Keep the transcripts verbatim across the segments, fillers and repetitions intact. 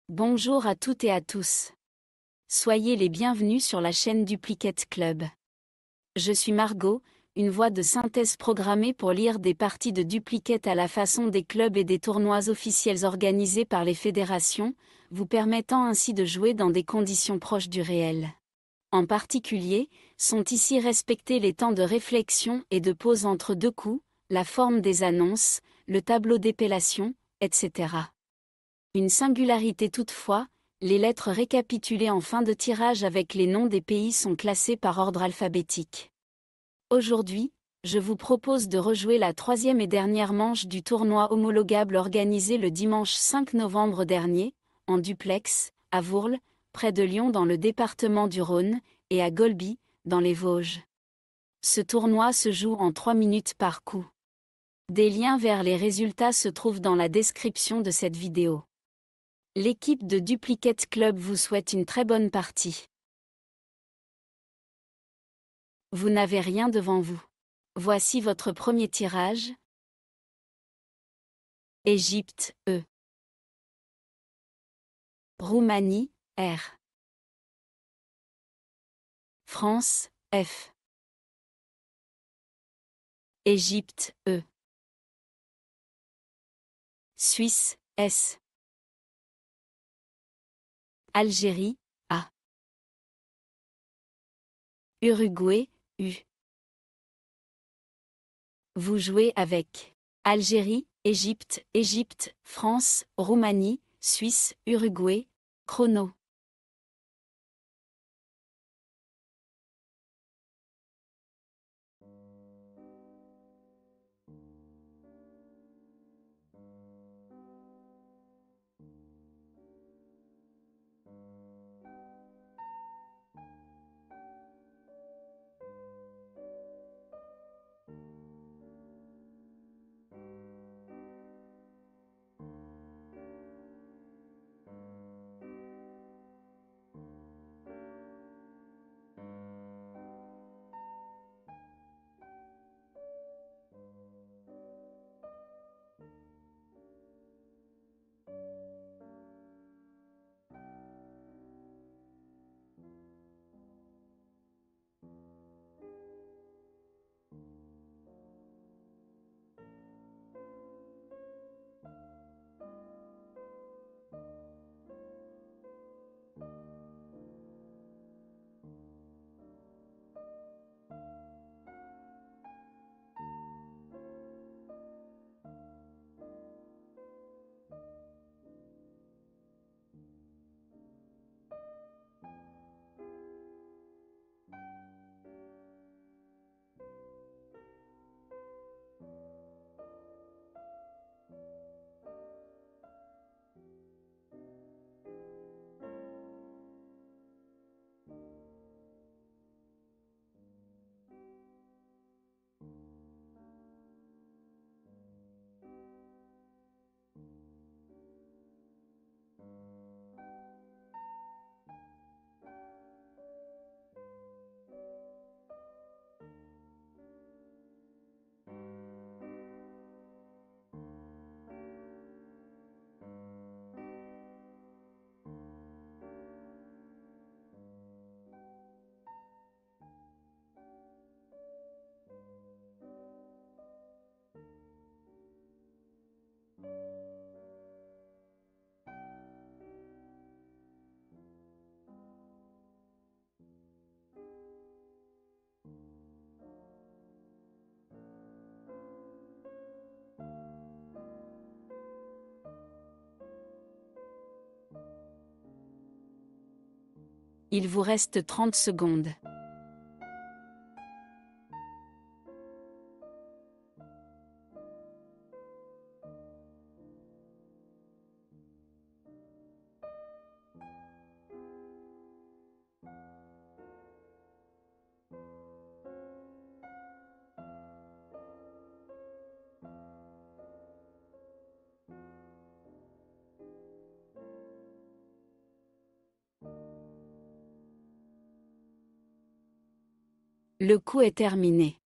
Bonjour à toutes et à tous. Soyez les bienvenus sur la chaîne Duplicate Club. Je suis Margot, une voix de synthèse programmée pour lire des parties de Duplicate à la façon des clubs et des tournois officiels organisés par les fédérations, vous permettant ainsi de jouer dans des conditions proches du réel. En particulier, sont ici respectés les temps de réflexion et de pause entre deux coups, la forme des annonces, le tableau d'épellation, et cetera. Une singularité toutefois, les lettres récapitulées en fin de tirage avec les noms des pays sont classées par ordre alphabétique. Aujourd'hui, je vous propose de rejouer la troisième et dernière manche du tournoi homologable organisé le dimanche cinq novembre dernier, en duplex, à Vourles, près de Lyon dans le département du Rhône, et à Golby, dans les Vosges. Ce tournoi se joue en trois minutes par coup. Des liens vers les résultats se trouvent dans la description de cette vidéo. L'équipe de Duplicate Club vous souhaite une très bonne partie. Vous n'avez rien devant vous. Voici votre premier tirage. Égypte, E. Roumanie, R. France, F. Égypte, E. Suisse, S. Algérie, A. Uruguay, U. Vous jouez avec Algérie, Égypte, Égypte, France, Roumanie, Suisse, Uruguay, chrono. Il vous reste trente secondes. Le coup est terminé.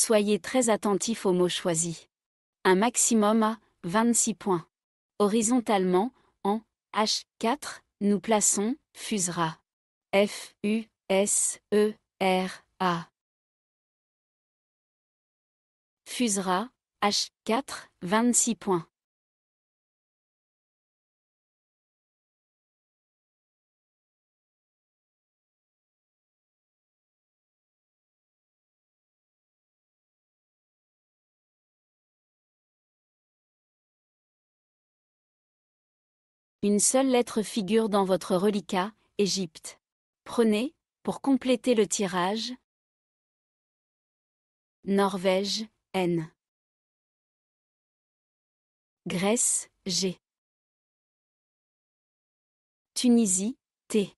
Soyez très attentif aux mots choisis. Un maximum à vingt-six points. Horizontalement, en H quatre, nous plaçons Fusera. F U S E R A. Fusera, H quatre, vingt-six points. Une seule lettre figure dans votre reliquat, Égypte. Prenez, pour compléter le tirage, Norvège, N. Grèce, G. Tunisie, T.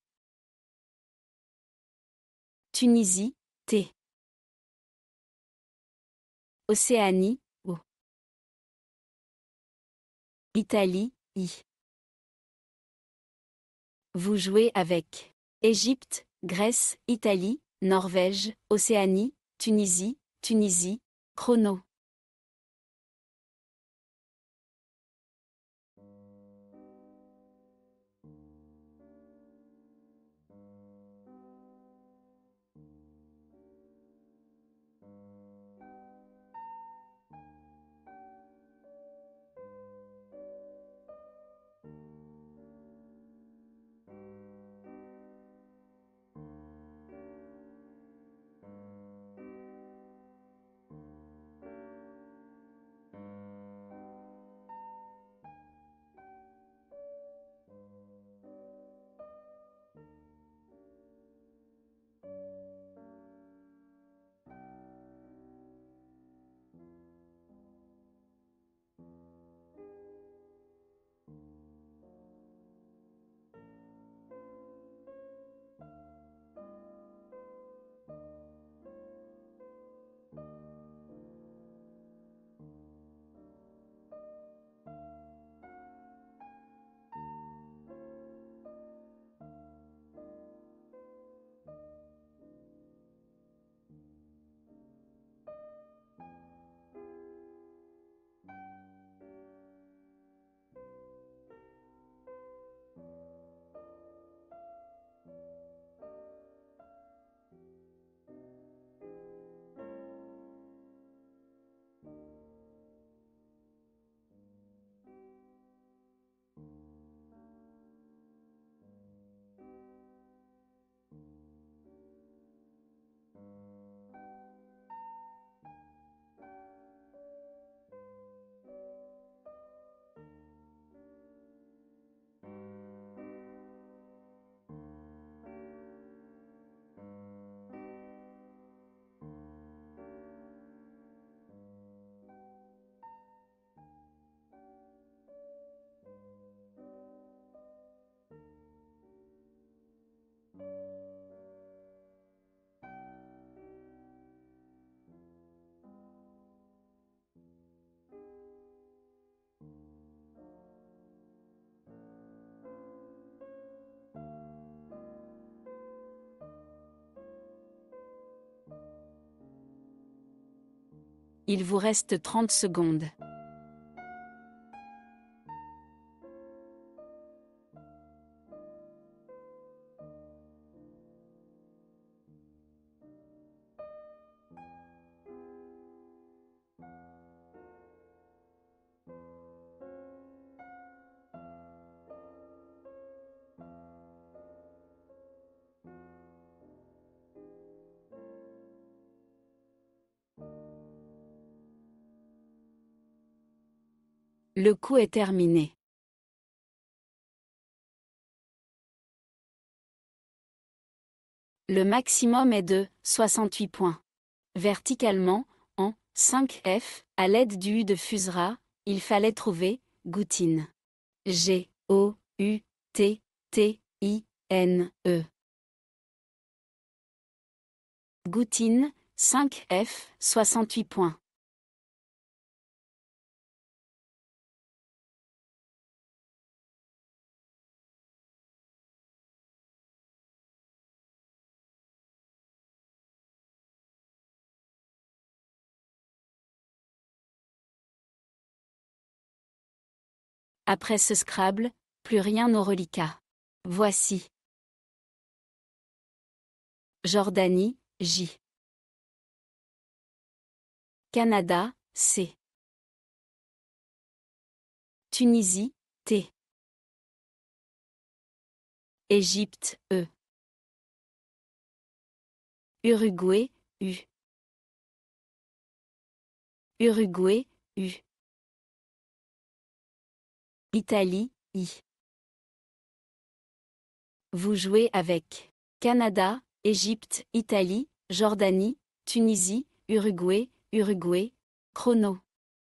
Tunisie, T. Océanie, O. Italie, I. Vous jouez avec Égypte, Grèce, Italie, Norvège, Océanie, Tunisie, Tunisie, chrono. Il vous reste trente secondes. Le coup est terminé. Le maximum est de soixante-huit points. Verticalement, en cinq F, à l'aide du U de Fusera, il fallait trouver Goutine. G O U T T I N E. Goutine, cinq F, soixante-huit points. Après ce Scrabble, plus rien aux reliquats. Voici. Jordanie, J. Canada, C. Tunisie, T. Égypte, E. Uruguay, U. Uruguay, U. Italie, I. Vous jouez avec Canada, Égypte, Italie, Jordanie, Tunisie, Uruguay, Uruguay. Chrono.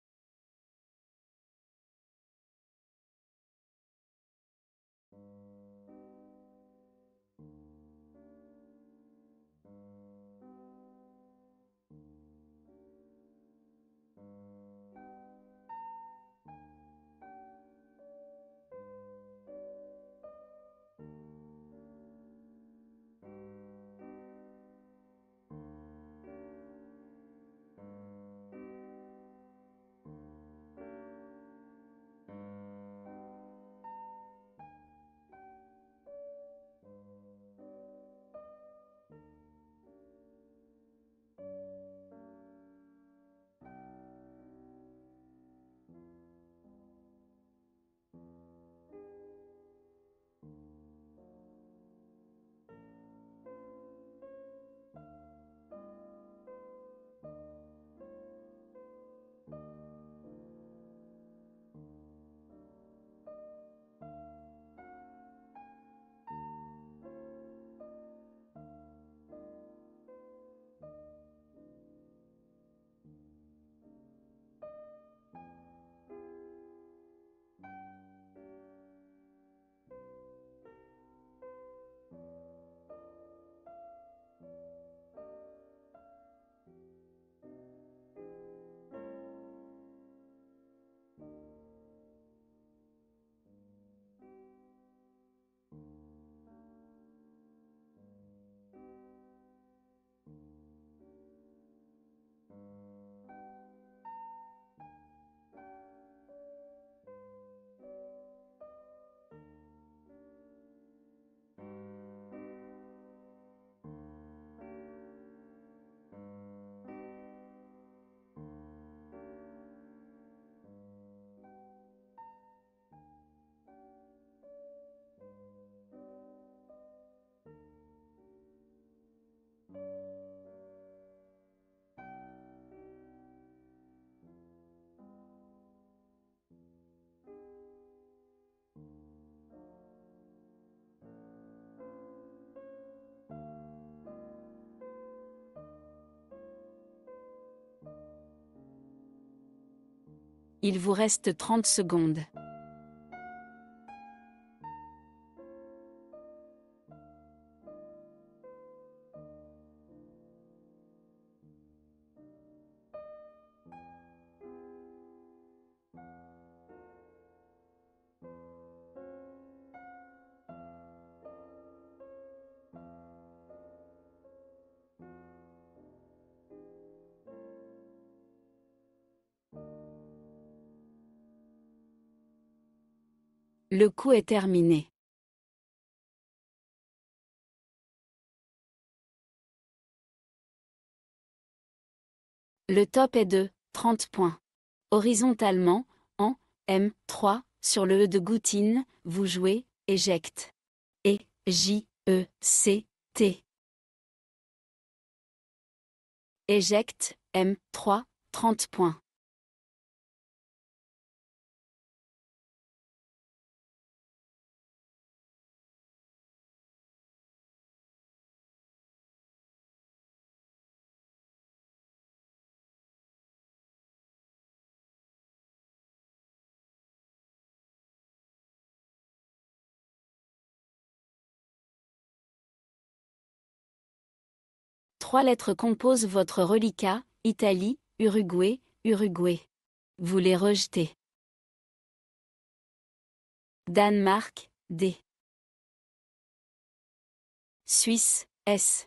Il vous reste trente secondes. Le coup est terminé. Le top est de trente points. Horizontalement, en M trois, sur le E de Goutine, vous jouez éjecte. E, J, E, C, T. Éjecte, M trois, trente points. Trois lettres composent votre reliquat, Italie, Uruguay, Uruguay. Vous les rejetez. Danemark, D. Suisse, S.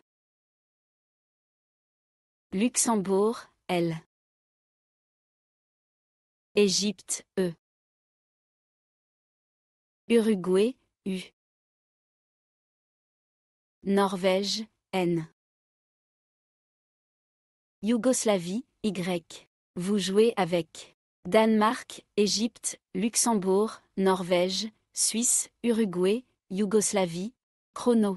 Luxembourg, L. Égypte, E. Uruguay, U. Norvège, N. Yougoslavie, Y. Vous jouez avec Danemark, Égypte, Luxembourg, Norvège, Suisse, Uruguay, Yougoslavie. Chrono.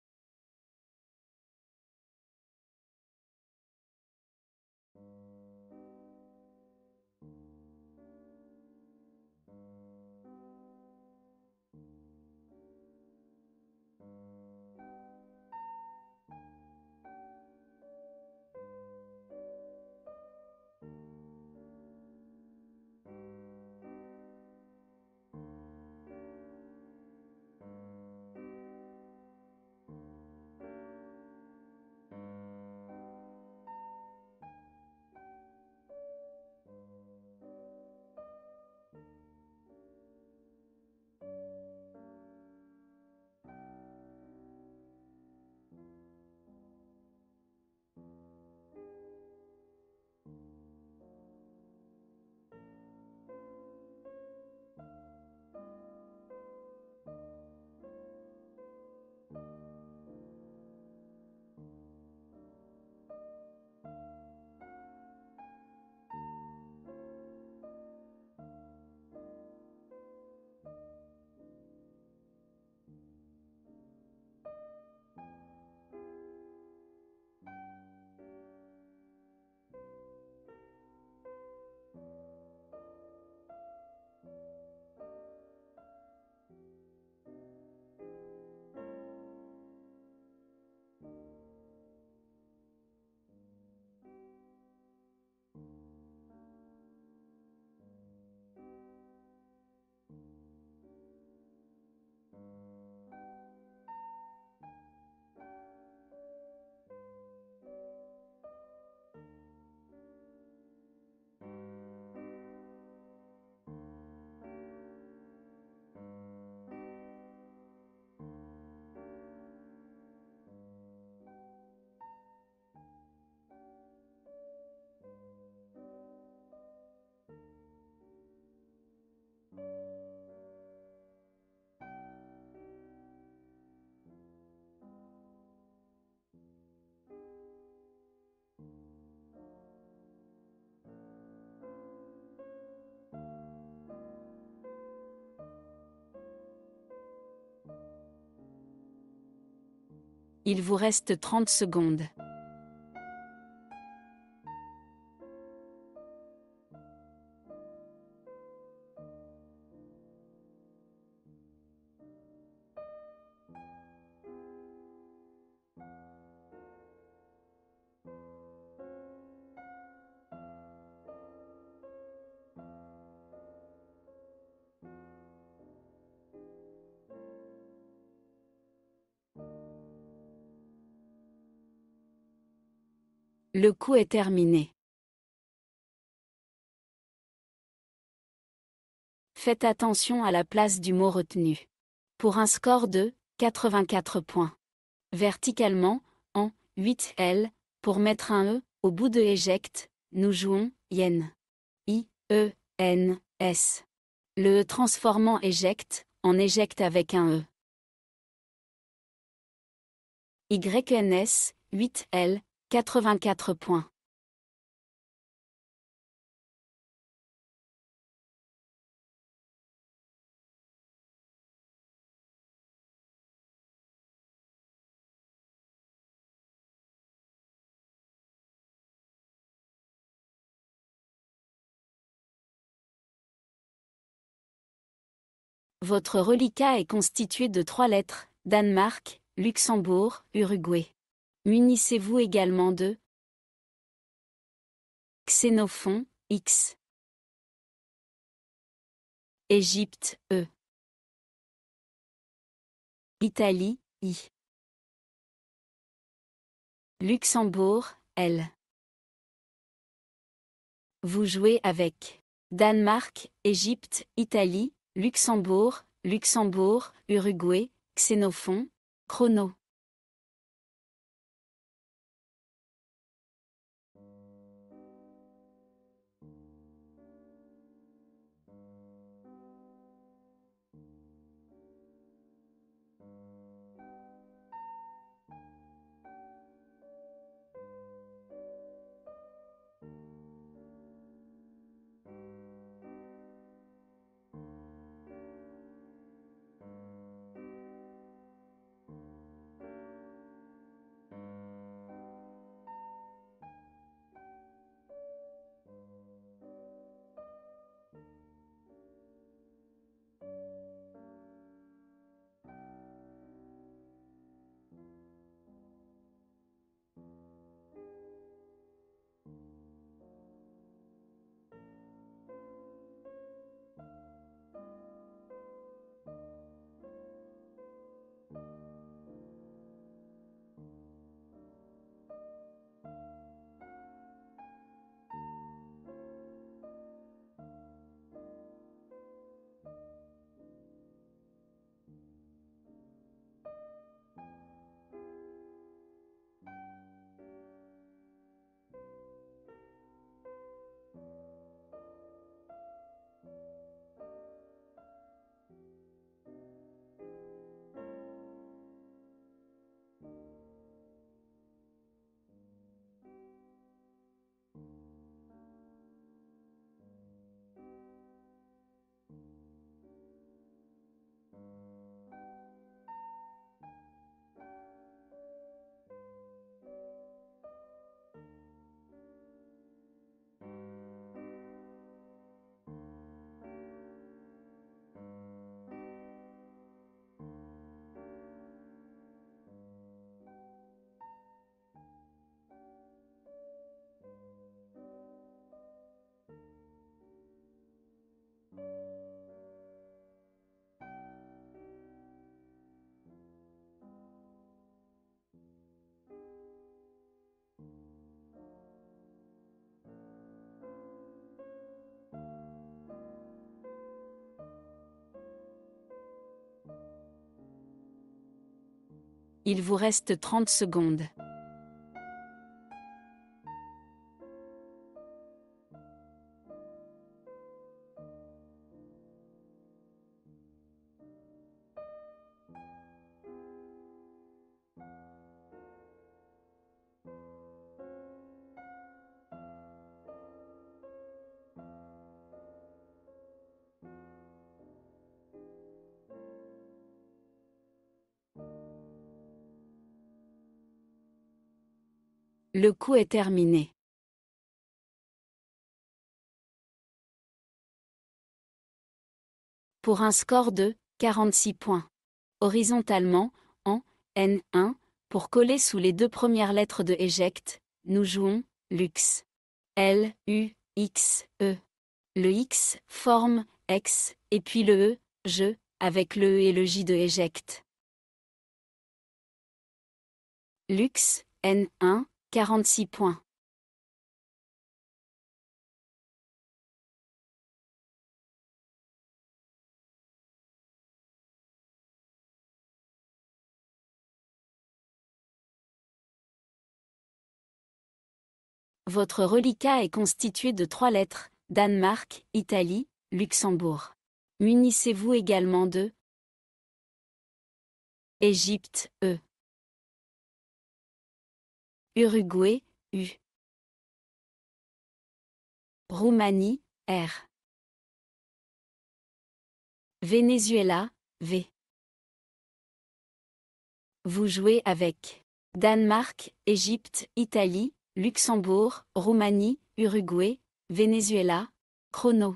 Il vous reste trente secondes. Le coup est terminé. Faites attention à la place du mot retenu. Pour un score de quatre-vingt-quatre points. Verticalement, en huit L, pour mettre un E au bout de éjecte, nous jouons yen. I, E, N, S. Le E transformant éjecte en éjecte avec un E. Y N S, huit L, quatre-vingt-quatre points. Votre reliquat est constitué de trois lettres, Danemark, Luxembourg, Uruguay. Munissez-vous également de Xénophon, X. Égypte, E. Italie, I. Luxembourg, L. Vous jouez avec Danemark, Égypte, Italie, Luxembourg, Luxembourg, Uruguay, Xénophon, Chrono. Il vous reste trente secondes. Le coup est terminé. Pour un score de quarante-six points. Horizontalement, en N un, pour coller sous les deux premières lettres de éjecte, nous jouons Lux. L, U, X, E. Le X forme X, et puis le E, je, avec le E et le J de éjecte. Lux, N un, quarante-six points. Votre reliquat est constitué de trois lettres, Danemark, Italie, Luxembourg. Munissez-vous également de Égypte, E. Uruguay, U. Roumanie, R. Venezuela, V. Vous jouez avec Danemark, Égypte, Italie, Luxembourg, Roumanie, Uruguay, Venezuela, chrono.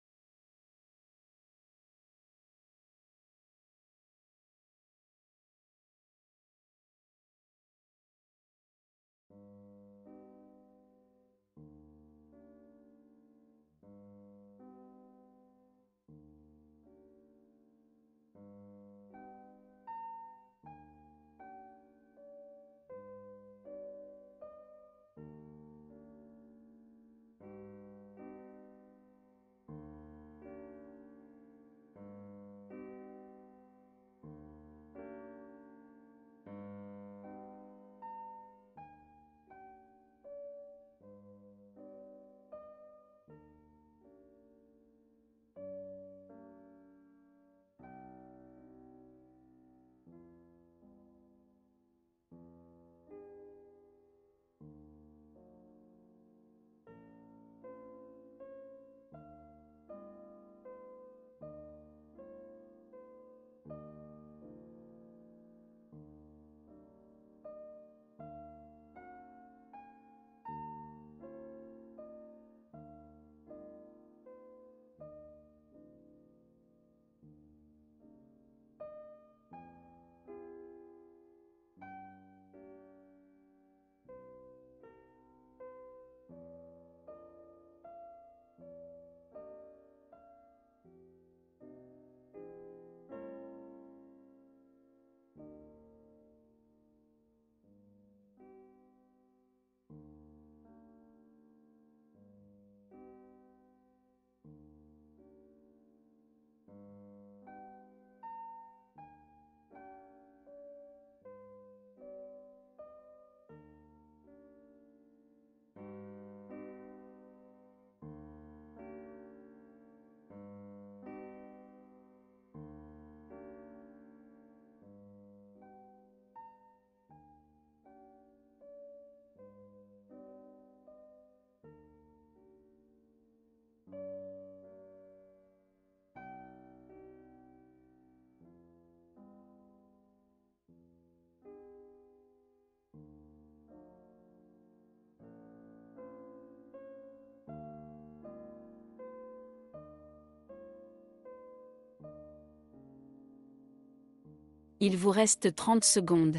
Il vous reste trente secondes.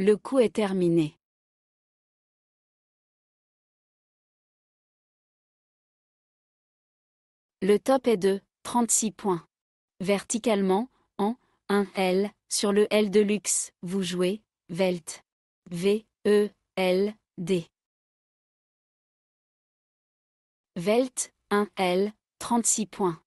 Le coup est terminé. Le top est de trente-six points. Verticalement, en un L, sur le L de luxe, vous jouez Velt. V, E, L, D. Velt, un L, trente-six points.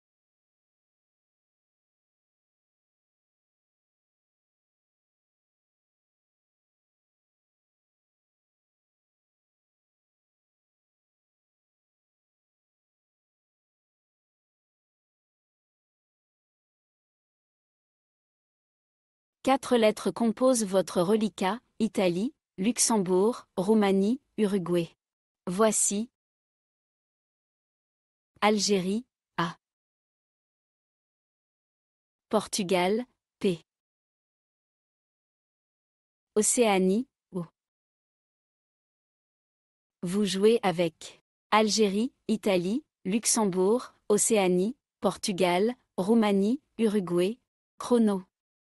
Quatre lettres composent votre reliquat: Italie, Luxembourg, Roumanie, Uruguay. Voici. Algérie, A. Portugal, P. Océanie, O. Vous jouez avec Algérie, Italie, Luxembourg, Océanie, Portugal, Roumanie, Uruguay. Chrono.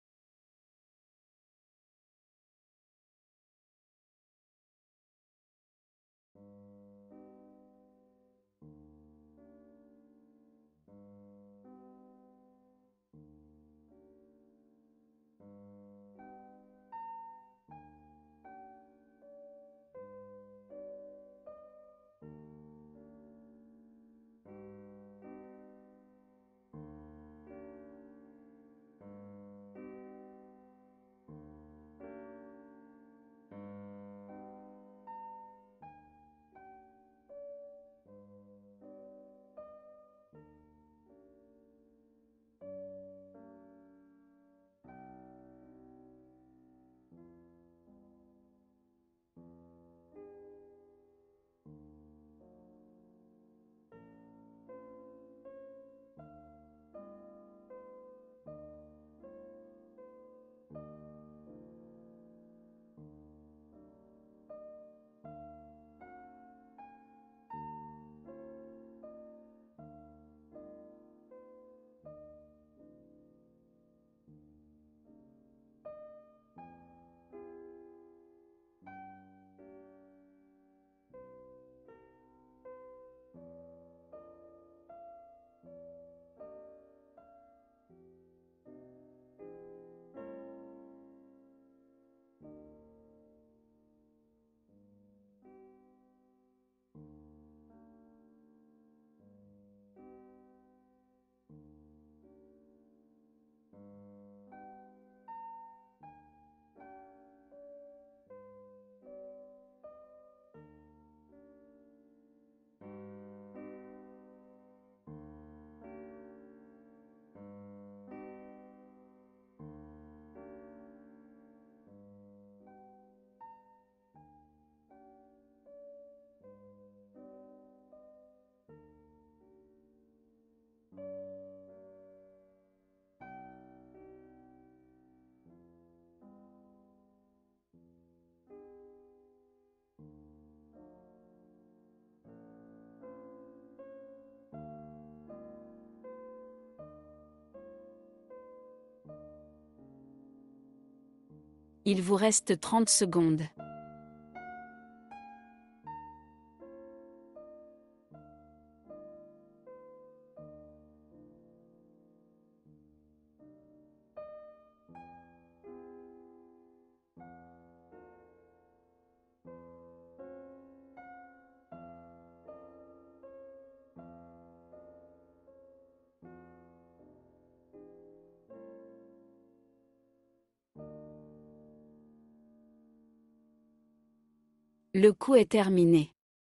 Il vous reste trente secondes. Le coup est terminé.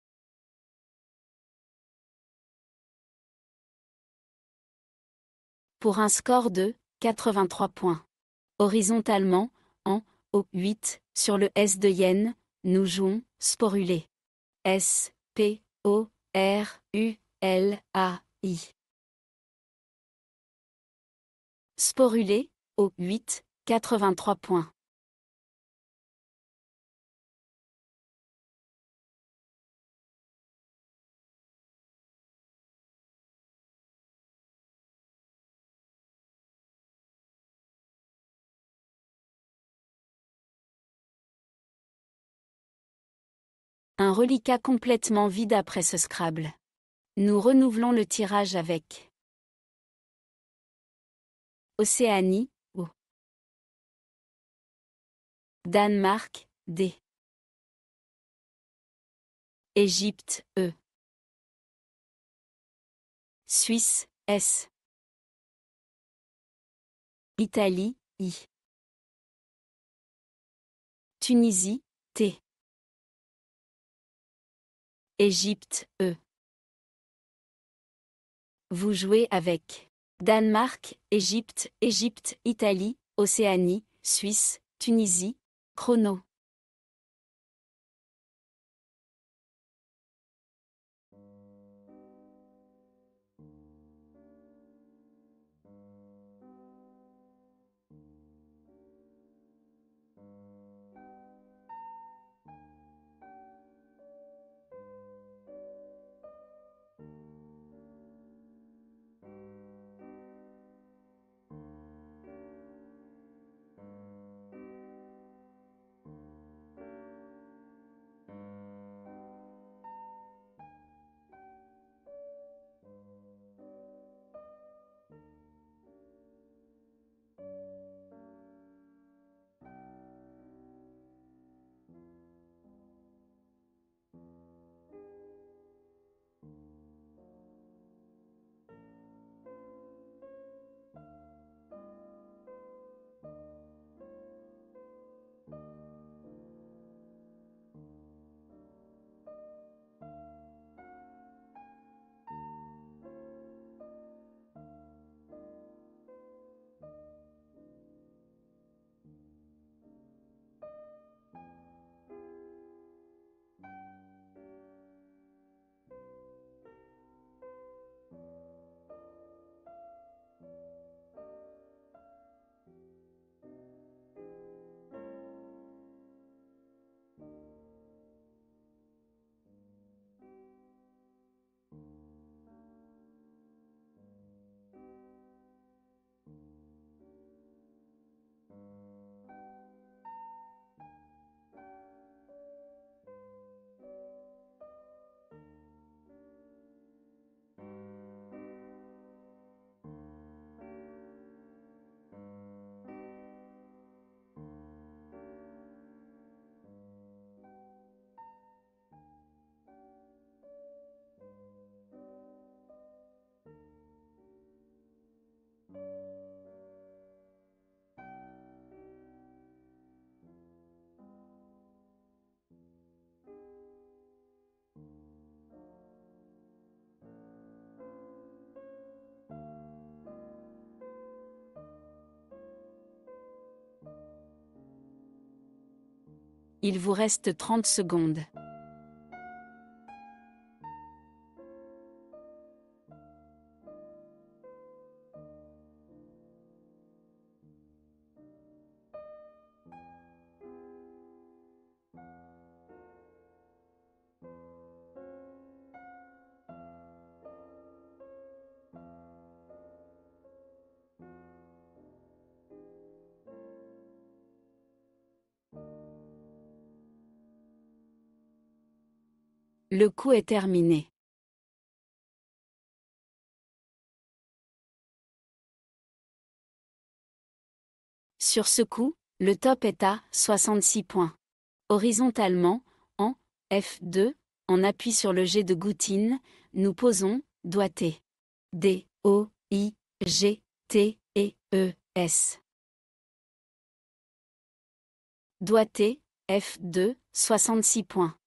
Pour un score de quatre-vingt-trois points. Horizontalement, en O huit, sur le S de Yen, nous jouons Sporulé. S, P, O, R, U, L, A, I. Sporulé, O huit, quatre-vingt-trois points. Un reliquat complètement vide après ce Scrabble. Nous renouvelons le tirage avec Océanie, O. Danemark, D. Égypte, E. Suisse, S. Italie, I. Tunisie, T. Égypte, E. Vous jouez avec Danemark, Égypte, Égypte, Italie, Océanie, Suisse, Tunisie, chrono. Il vous reste trente secondes. Le coup est terminé. Sur ce coup, le top est à soixante-six points. Horizontalement, en F deux, on appuie sur le G de Goutine, nous posons doigté. D, O, I, G, T, E, E, S. Doigté, F deux, soixante-six points.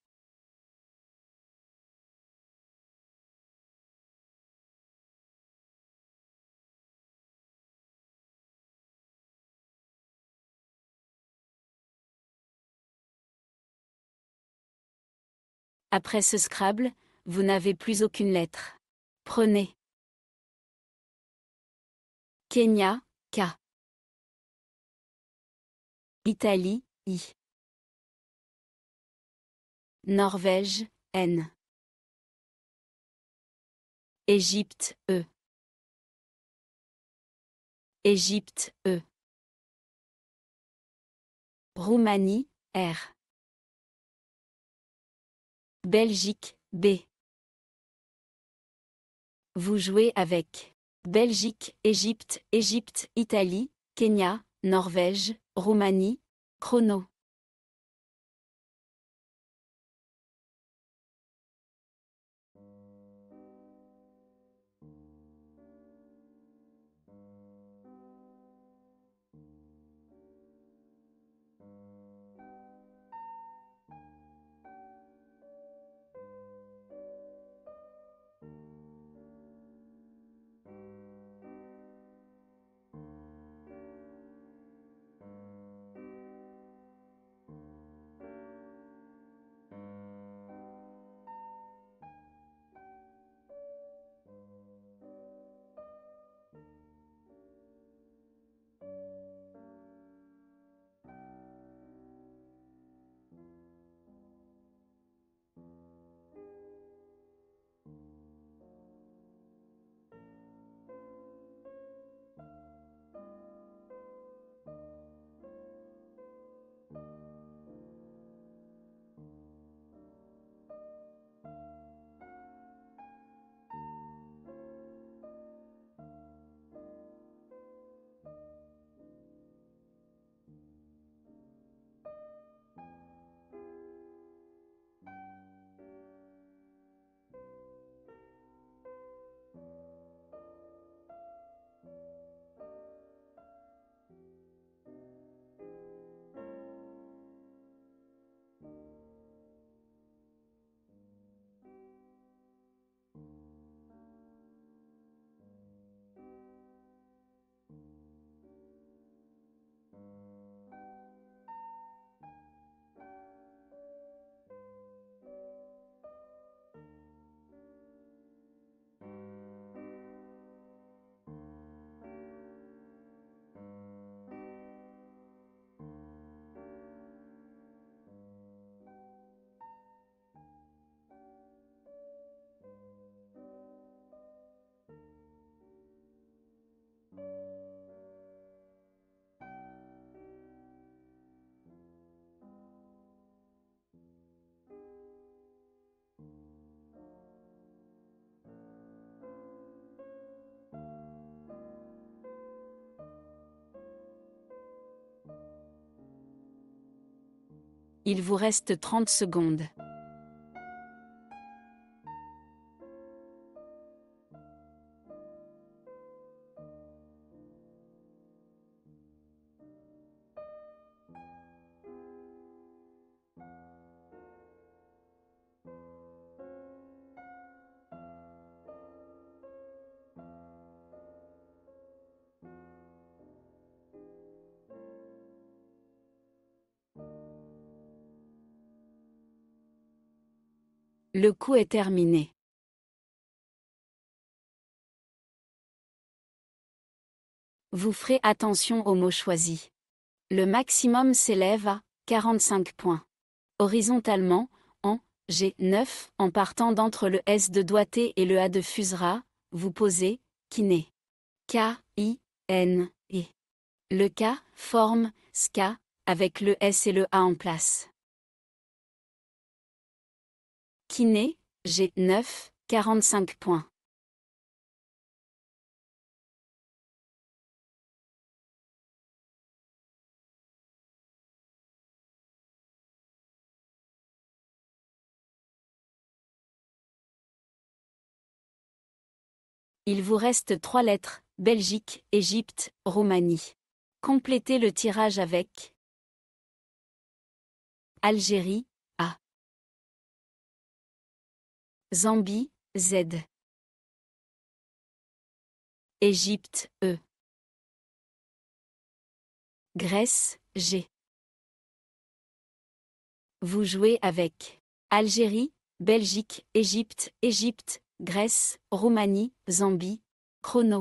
Après ce Scrabble, vous n'avez plus aucune lettre. Prenez. Kenya, K. Italie, I. Norvège, N. Égypte, E. Égypte, E. Roumanie, R. Belgique, B. Vous jouez avec Belgique, Égypte, Égypte, Italie, Kenya, Norvège, Roumanie, chrono. Il vous reste trente secondes. Le coup est terminé. Vous ferez attention aux mots choisis. Le maximum s'élève à quarante-cinq points. Horizontalement, en G neuf, en partant d'entre le S de doigté et le A de fusera, vous posez kiné. K, I, N, E. Le K forme ska avec le S et le A en place. Kiné, G neuf, quarante-cinq points. Il vous reste trois lettres, Belgique, Égypte, Roumanie. Complétez le tirage avec Algérie, A. Zambie, Z. Égypte, E. Grèce, G. Vous jouez avec Algérie, Belgique, Égypte, Égypte, Grèce, Roumanie, Zambie, chrono.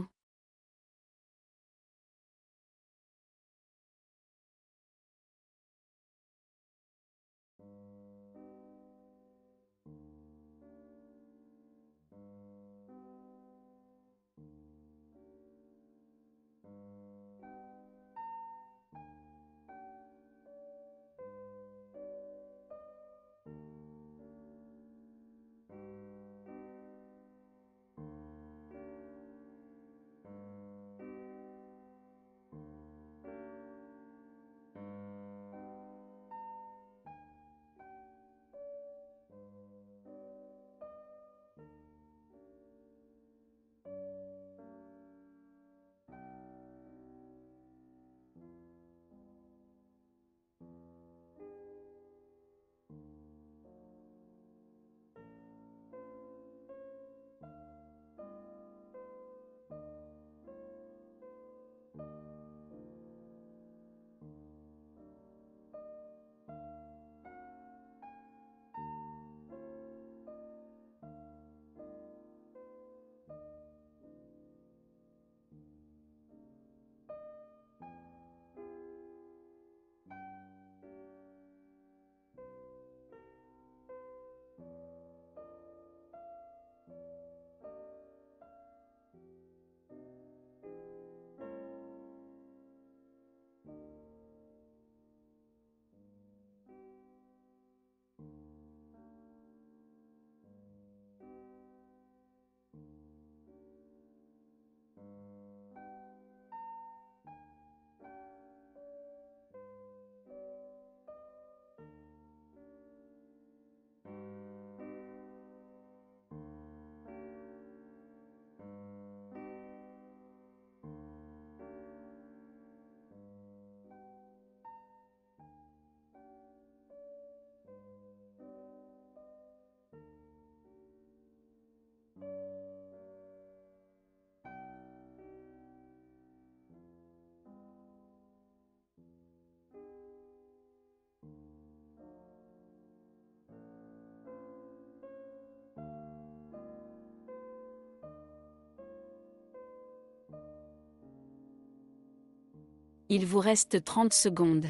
Il vous reste trente secondes.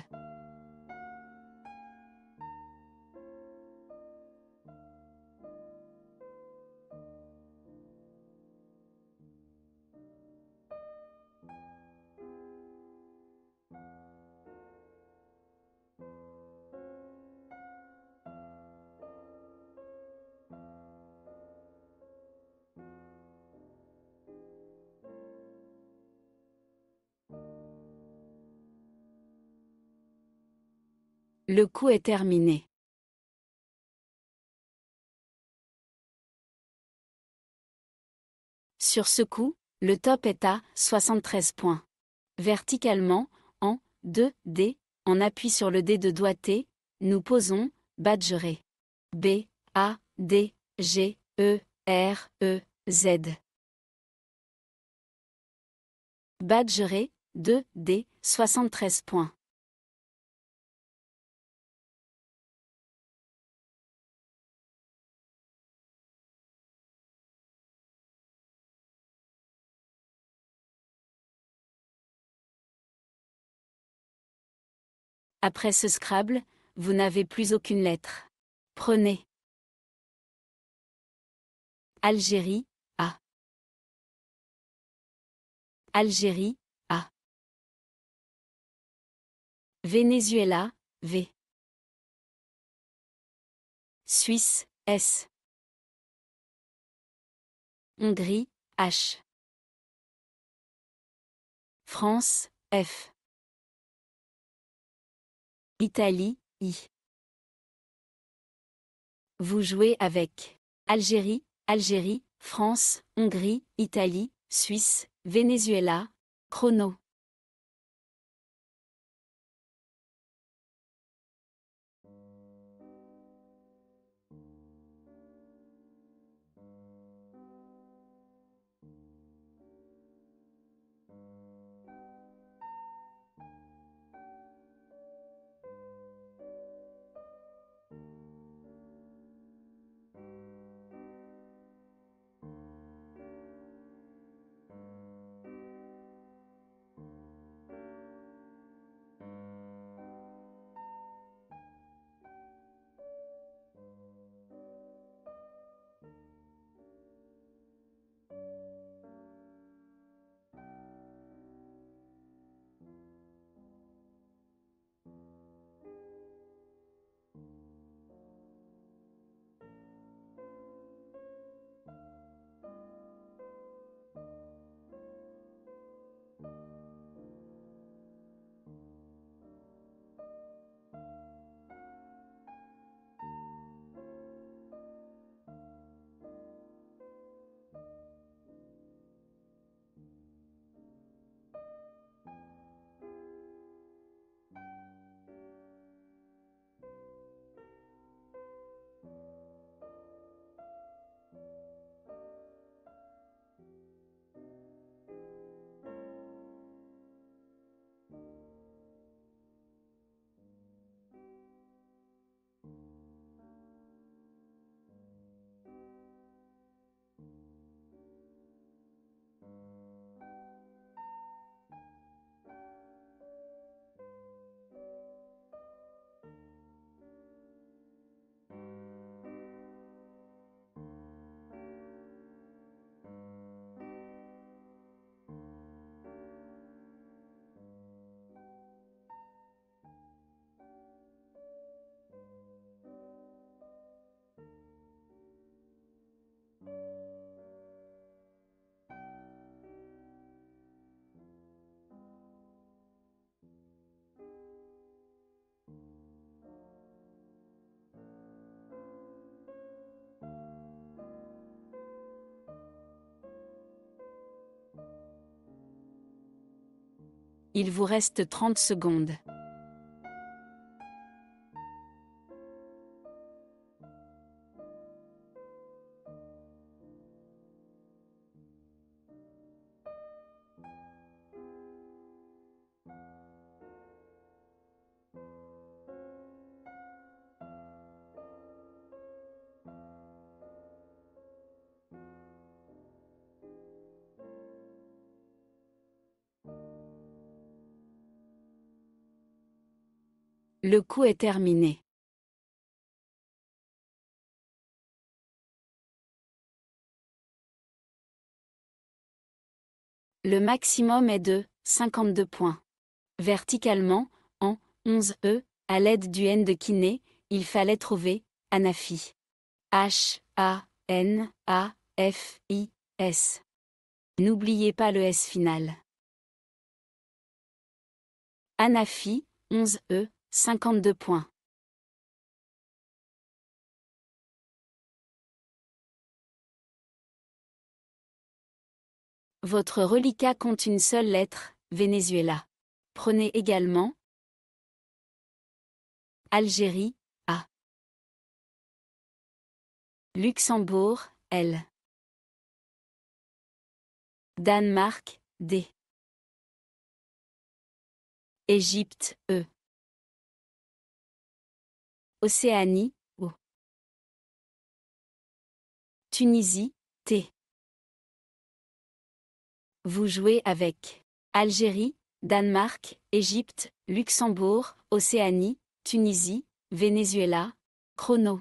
Le coup est terminé. Sur ce coup, le top est à soixante-treize points. Verticalement, en deux D, en appui sur le dé de doigté, nous posons Badgeré. B, A, D, G, E, R, E, Z. Badgeré, deux D, soixante-treize points. Après ce Scrabble, vous n'avez plus aucune lettre. Prenez. Algérie, A. Algérie, A. Venezuela, V. Suisse, S. Hongrie, H. France, F. Italie, I. Vous jouez avec Algérie, Algérie, France, Hongrie, Italie, Suisse, Venezuela. Chrono. Il vous reste trente secondes. Le coup est terminé. Le maximum est de cinquante-deux points. Verticalement, en onze E, à l'aide du N de kiné, il fallait trouver Hanafi. H A N A F I S. N'oubliez pas le S final. Hanafi, onze E, cinquante-deux points. Votre reliquat compte une seule lettre, Venezuela. Prenez également Algérie, A. Luxembourg, L. Danemark, D. Égypte, E. Océanie, O. Tunisie, T. Vous jouez avec Algérie, Danemark, Égypte, Luxembourg, Océanie, Tunisie, Venezuela. Chrono.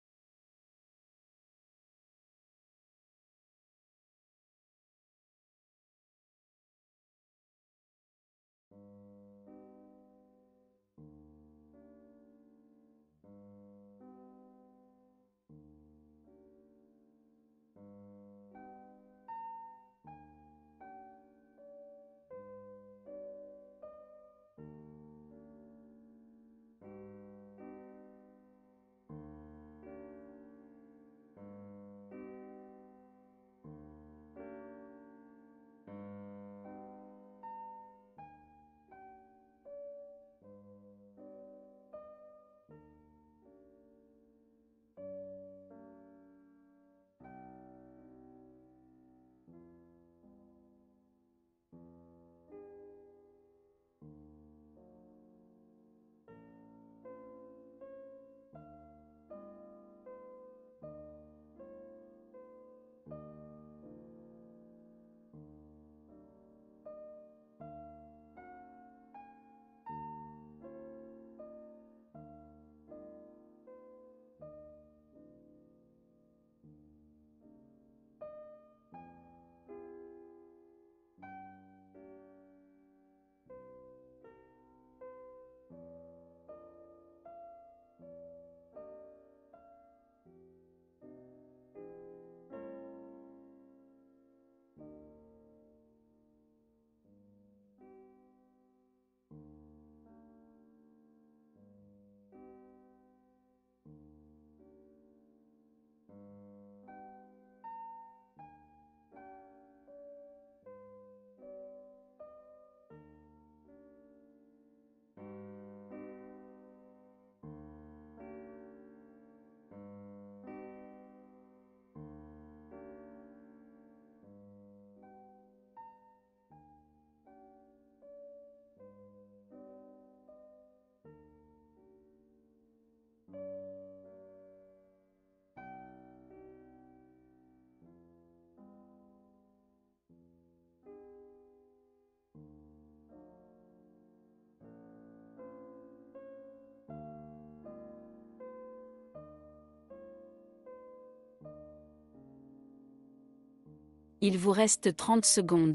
Il vous reste trente secondes.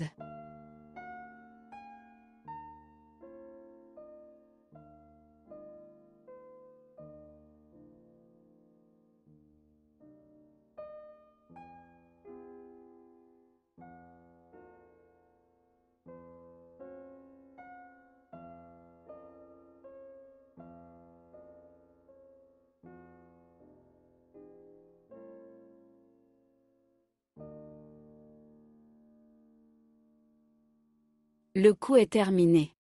Le coup est terminé.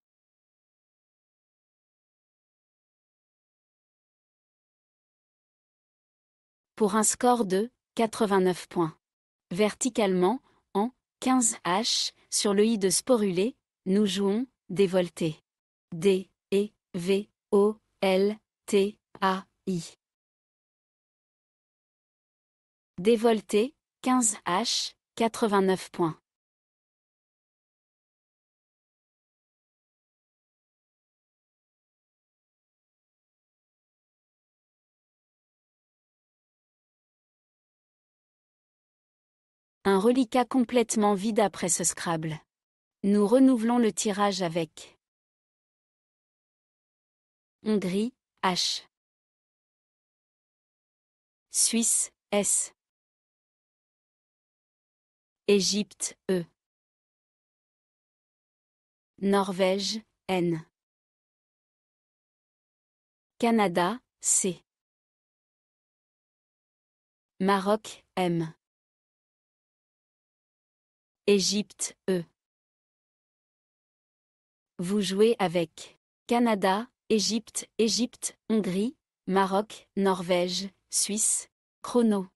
Pour un score de quatre-vingt-neuf points. Verticalement, en quinze H, sur le i de Sporulé, nous jouons Dévolté. D, E, V, O, L, T, A, I. Dévolté, quinze H, quatre-vingt-neuf points. Un reliquat complètement vide après ce Scrabble. Nous renouvelons le tirage avec Hongrie, H. Suisse, S. Égypte, E. Norvège, N. Canada, C. Maroc, M. Égypte, E. Vous jouez avec Canada, Égypte, Égypte, Hongrie, Maroc, Norvège, Suisse. Chrono.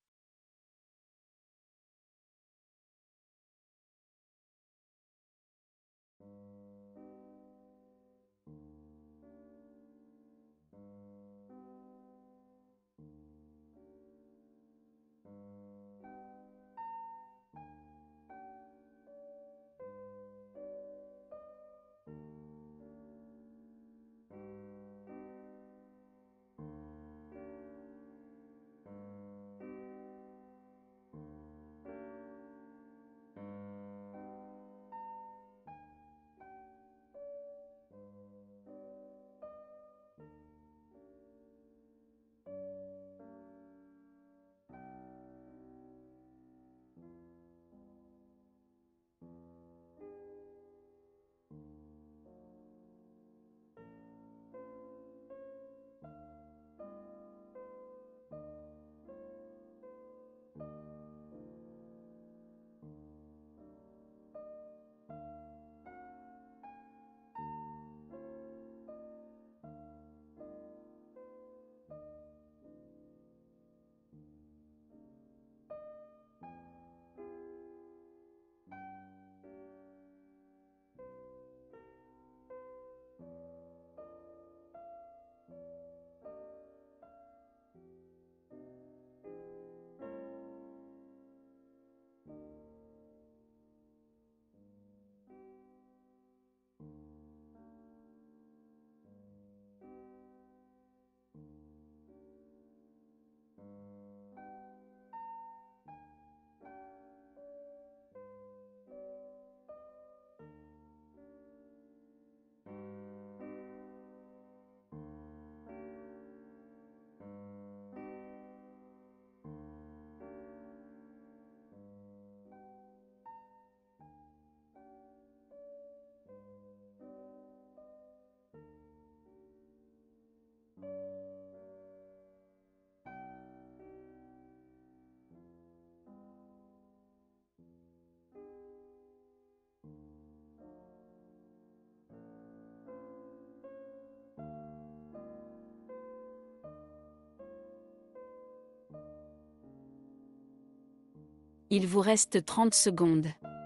Il vous reste trente secondes.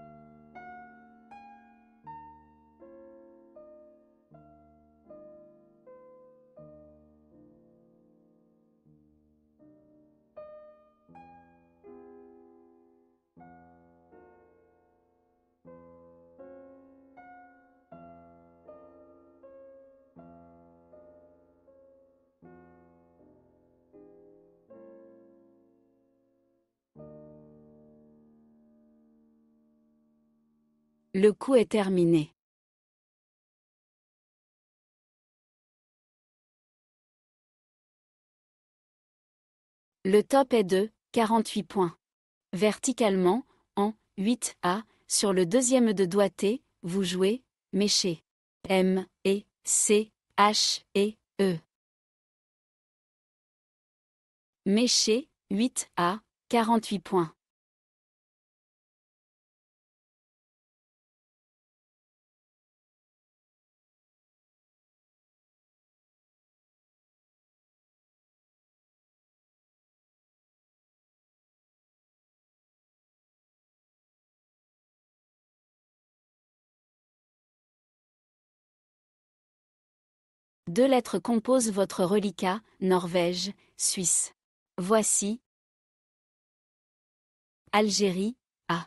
Le coup est terminé. Le top est de quarante-huit points. Verticalement, en huit A, sur le deuxième de doigté, vous jouez Méché. M, E, C, H, E, E. Méché, huit A, quarante-huit points. Deux lettres composent votre reliquat, Norvège, Suisse. Voici Algérie, A.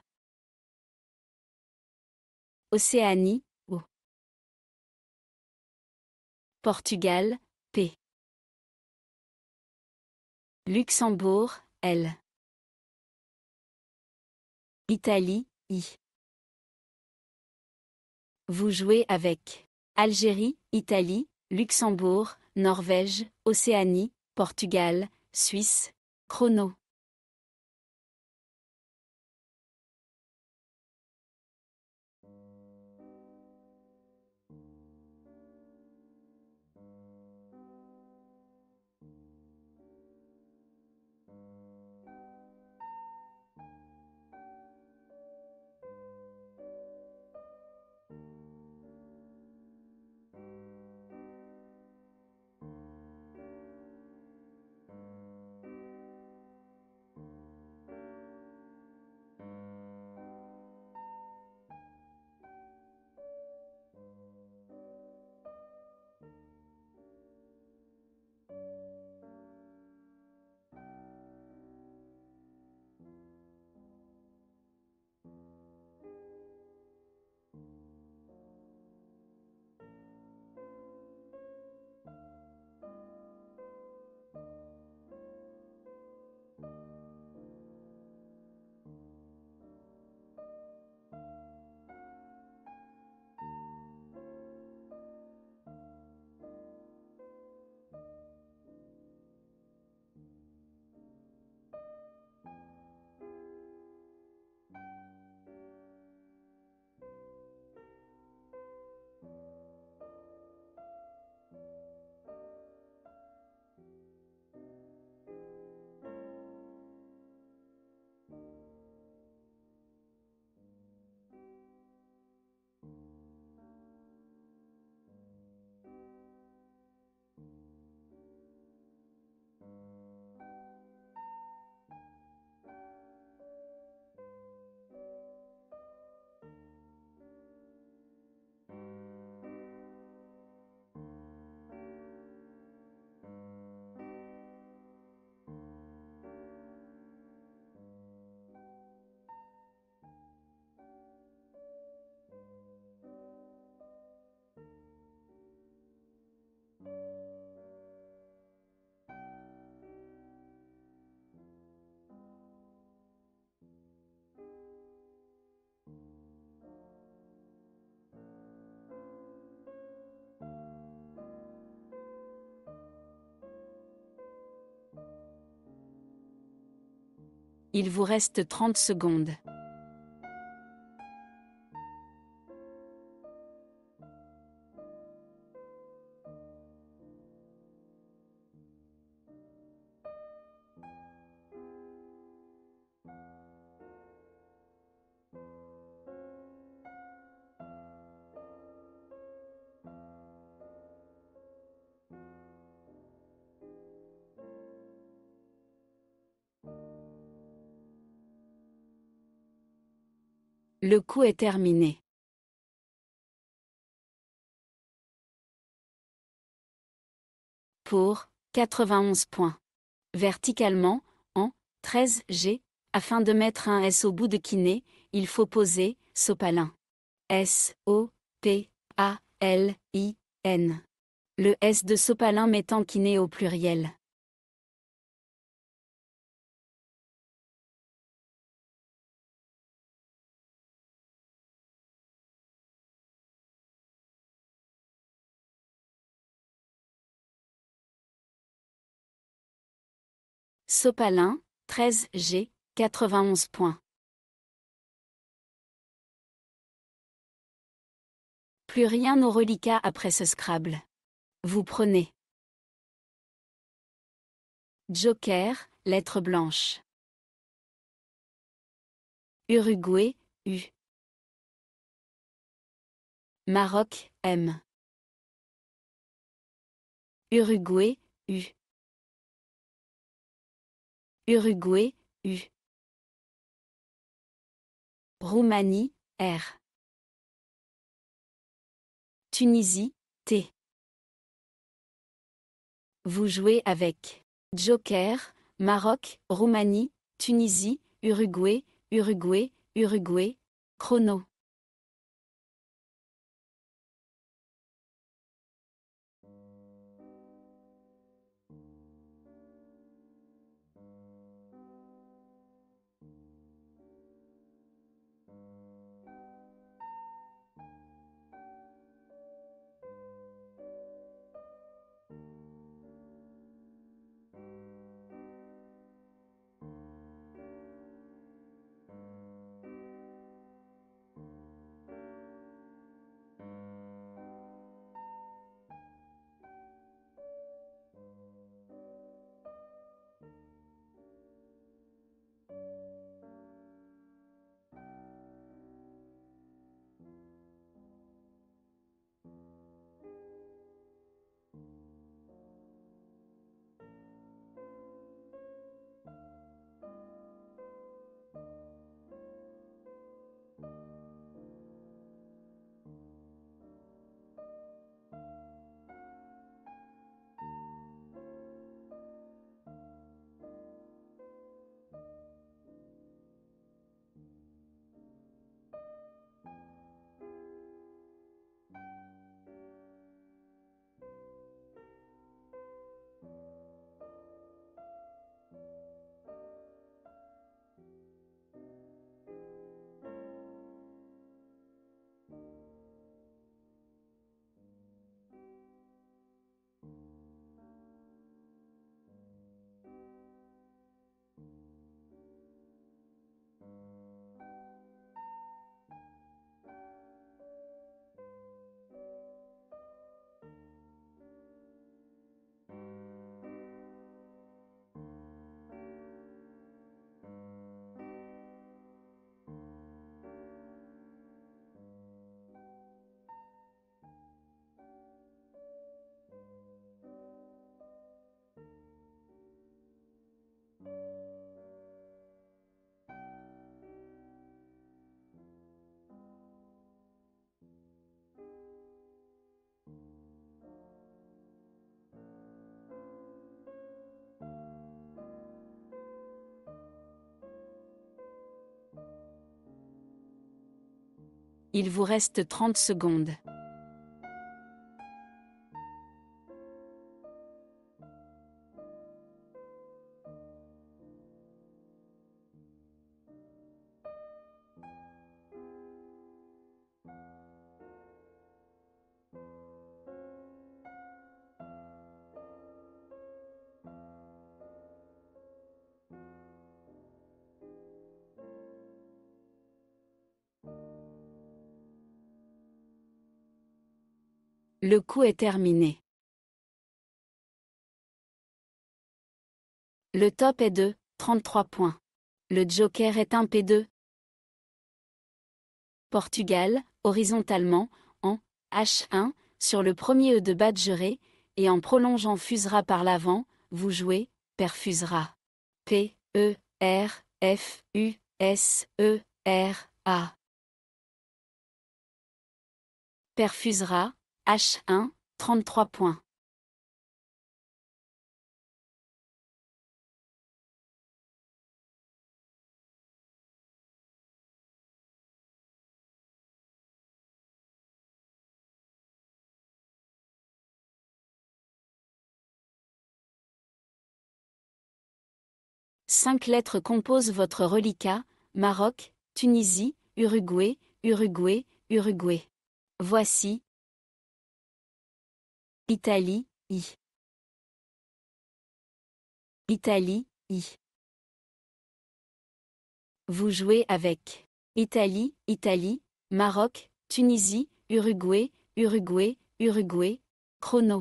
Océanie, O. Portugal, P. Luxembourg, L. Italie, I. Vous jouez avec Algérie, Italie, Luxembourg, Norvège, Océanie, Portugal, Suisse. Chrono. Il vous reste trente secondes. Le coup est terminé. Pour quatre-vingt-onze points. Verticalement, en treize G, afin de mettre un S au bout de kiné, il faut poser sopalin. S O P A L I N. Le S de sopalin mettant kiné au pluriel. Sopalin, treize G, quatre-vingt-onze points. Plus rien au reliquat après ce Scrabble. Vous prenez. Joker, lettre blanche. Uruguay, U. Maroc, M. Uruguay, U. Uruguay, U. Roumanie, R. Tunisie, T. Vous jouez avec Joker, Maroc, Roumanie, Tunisie, Uruguay, Uruguay, Uruguay. Chrono. Il vous reste trente secondes. Le coup est terminé. Le top est de trente-trois points. Le joker est un P deux. Portugal, horizontalement, en H un, sur le premier E de Badgeré, et en prolongeant fusera par l'avant, vous jouez, perfusera. P, E, R, F, U, S, E, R, A. Perfusera, H un, trente-trois points. Cinq lettres composent votre reliquat: Maroc, Tunisie, Uruguay, Uruguay, Uruguay. Voici. Italie, I. Italie, I. Vous jouez avec Italie, Italie, Maroc, Tunisie, Uruguay, Uruguay, Uruguay. Chrono.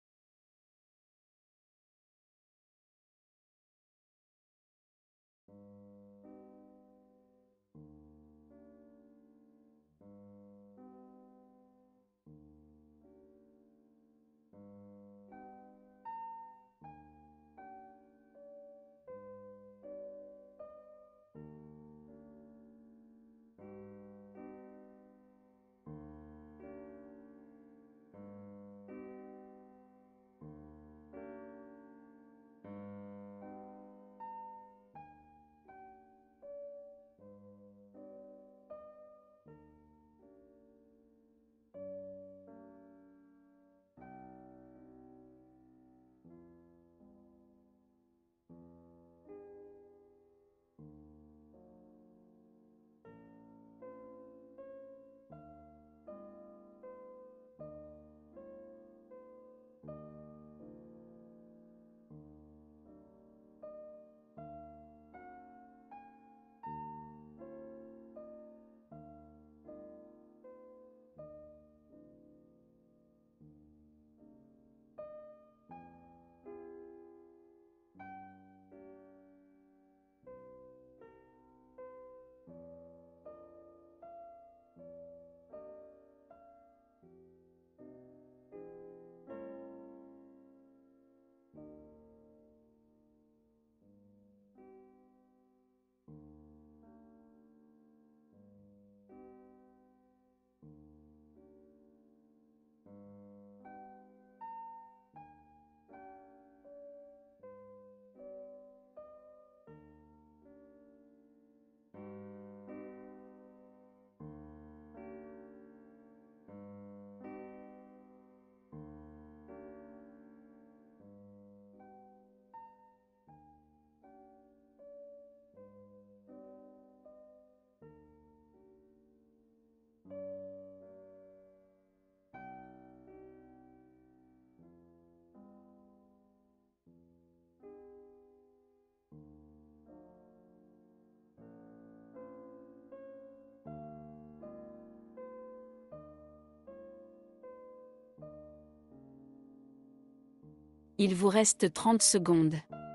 Il vous reste trente secondes.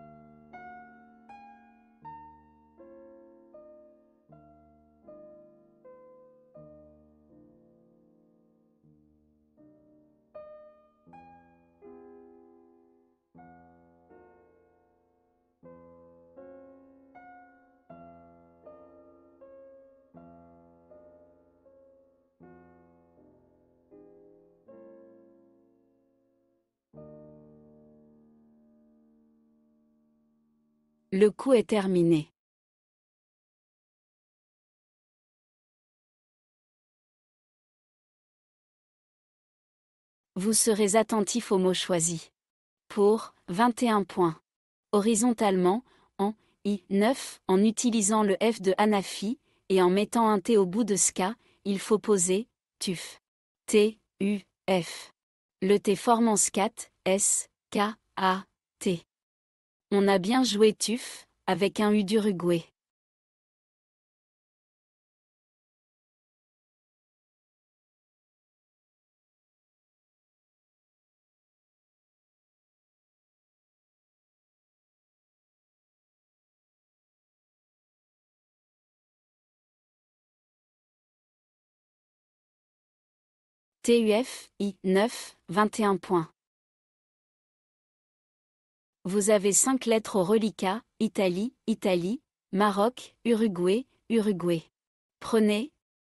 Le coup est terminé. Vous serez attentif aux mots choisis. Pour vingt et un points. Horizontalement, en I neuf, en utilisant le F de Hanafi, et en mettant un T au bout de ska, il faut poser tuf. T, U, F. Le T forme en scat, S, K, A, T. On a bien joué tuf, avec un U d'Uruguay. T U F, I neuf, vingt et un points. Vous avez cinq lettres au reliquat, Italie, Italie, Maroc, Uruguay, Uruguay. Prenez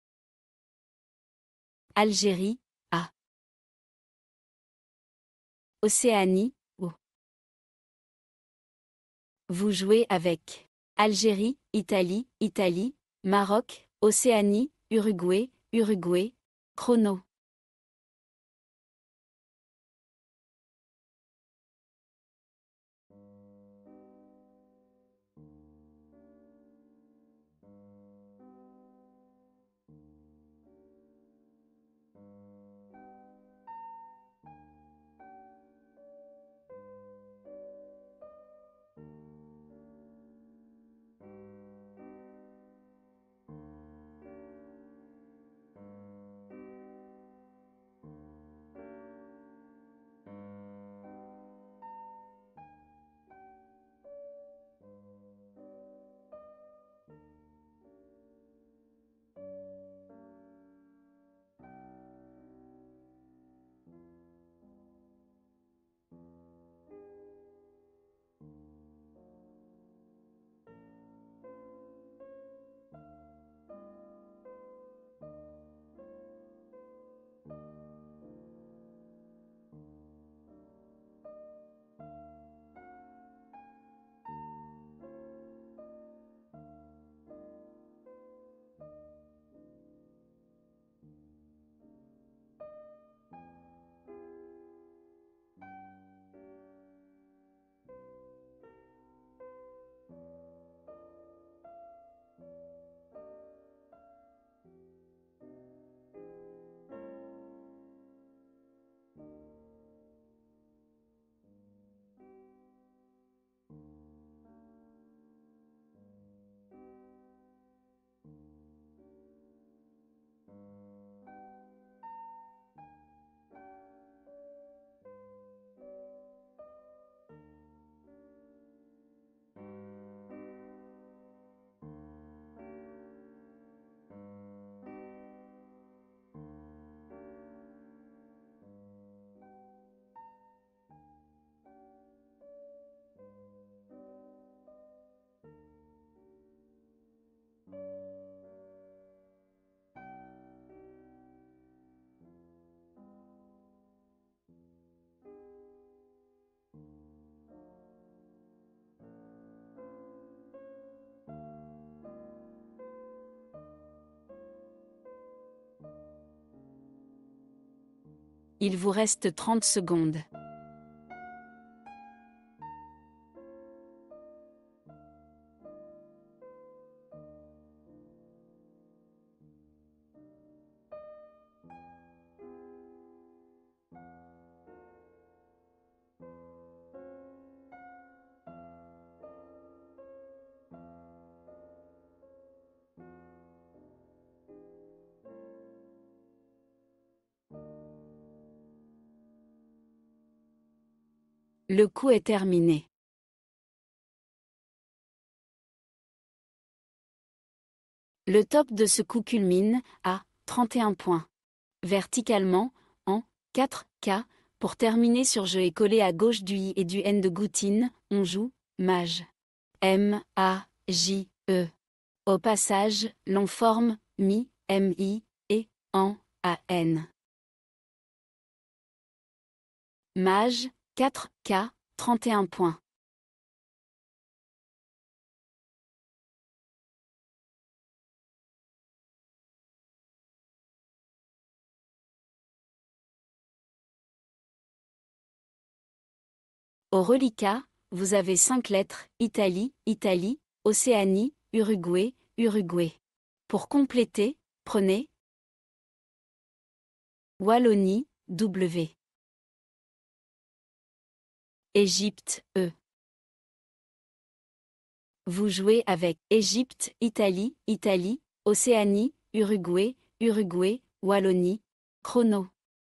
Algérie, A. Océanie, O. Vous jouez avec Algérie, Italie, Italie, Maroc, Océanie, Uruguay, Uruguay. Chrono. Il vous reste trente secondes. Le coup est terminé. Le top de ce coup culmine à trente et un points. Verticalement, en quatre K, pour terminer sur je et collé à gauche du I et du N de Goutine, on joue Mage. M A J E. Au passage, l'on forme Mi, M I, et en A N. Mage, quatre K, trente et un points. Au reliquat, vous avez cinq lettres, Italie, Italie, Océanie, Uruguay, Uruguay. Pour compléter, prenez Wallonie, W. Égypte, E. Vous jouez avec Égypte, Italie, Italie, Océanie, Uruguay, Uruguay, Wallonie. Chrono.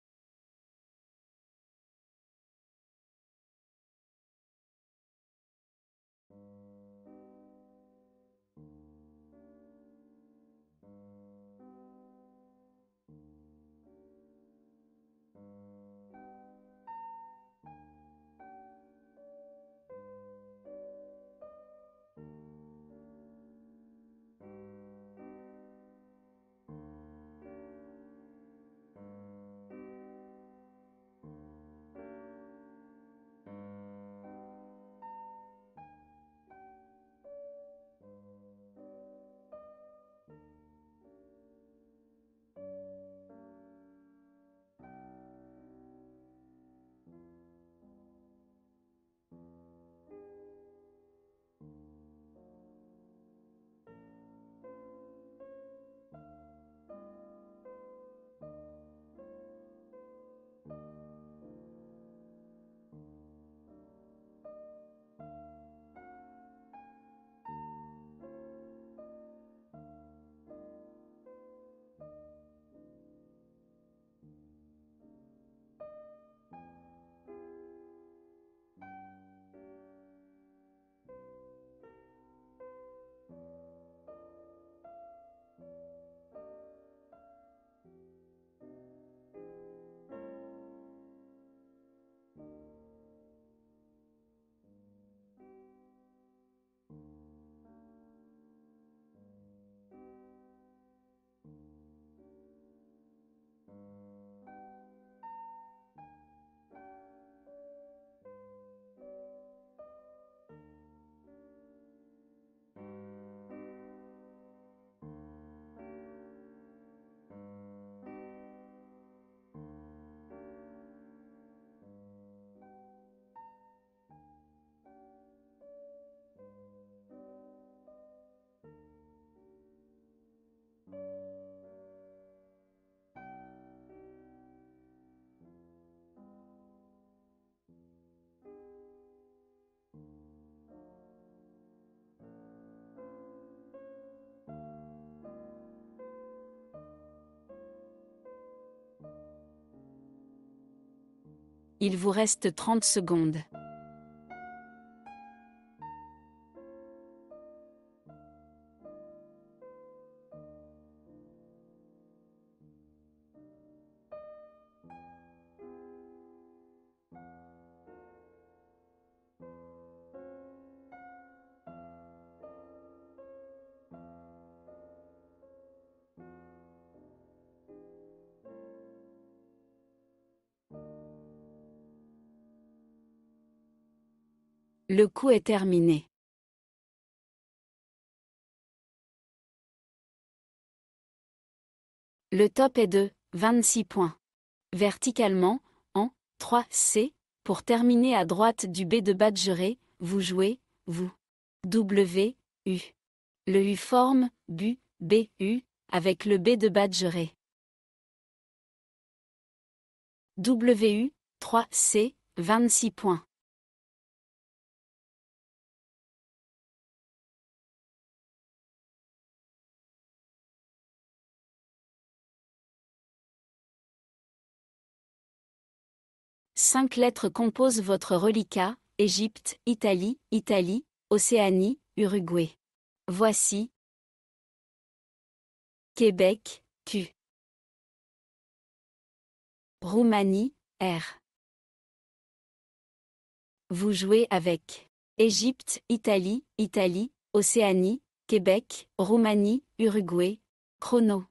Il vous reste trente secondes. Le coup est terminé. Le top est de vingt-six points. Verticalement, en trois C, pour terminer à droite du B de Badgeré, vous jouez, vous. W, U. Le U forme, bu, B, U, avec le B de Badgeré. W, trois C, vingt-six points. Cinq lettres composent votre reliquat, Égypte, Italie, Italie, Océanie, Uruguay. Voici Québec, Q. Roumanie, R. Vous jouez avec Égypte, Italie, Italie, Océanie, Québec, Roumanie, Uruguay. Chrono.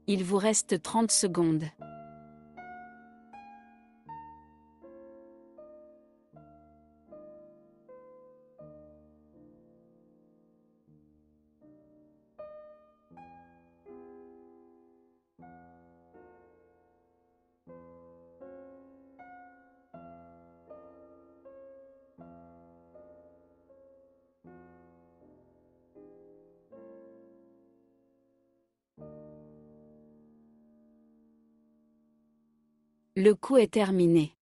Il vous reste trente secondes. Le coup est terminé.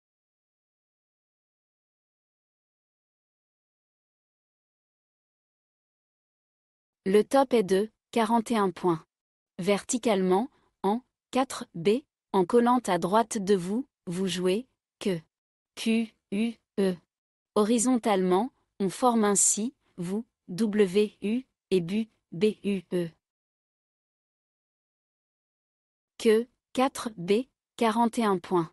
Le top est de quarante et un points. Verticalement, en quatre B, en collant à droite de vous, vous jouez que Q, U, E. Horizontalement, on forme ainsi vous, W, U, et Bu, B, U, E. Que quatre B, quarante et un points.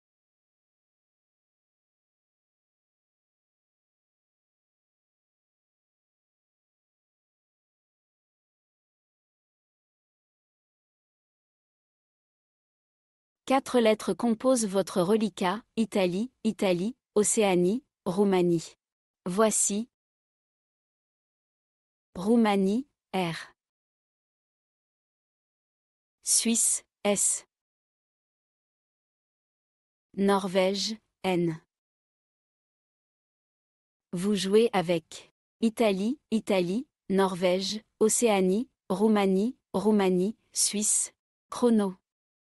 Quatre lettres composent votre reliquat: Italie, Italie, Océanie, Roumanie. Voici Roumanie, R. Suisse, S. Norvège, N. Vous jouez avec Italie, Italie, Norvège, Océanie, Roumanie, Roumanie, Suisse. Chrono.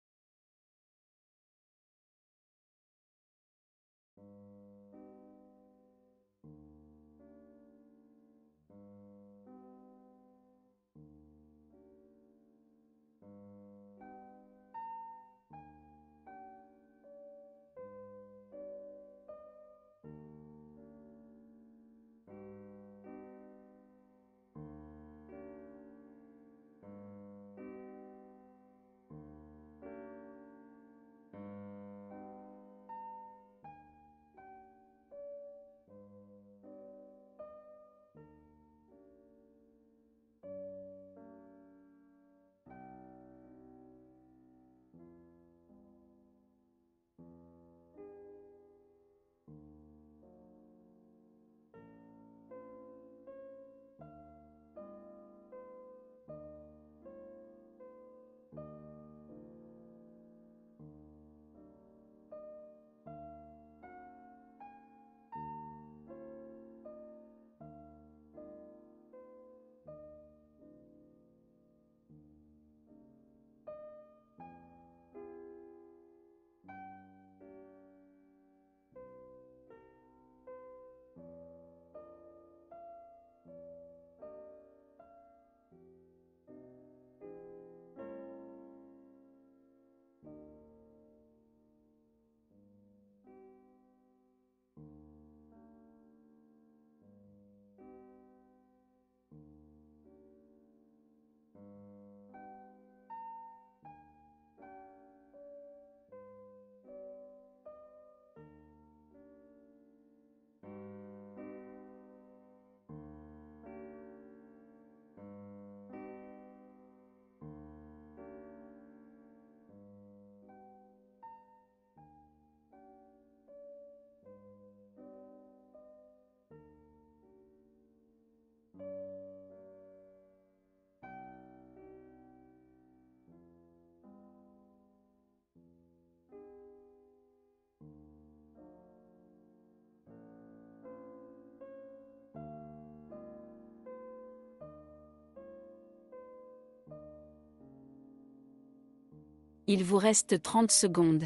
Il vous reste trente secondes.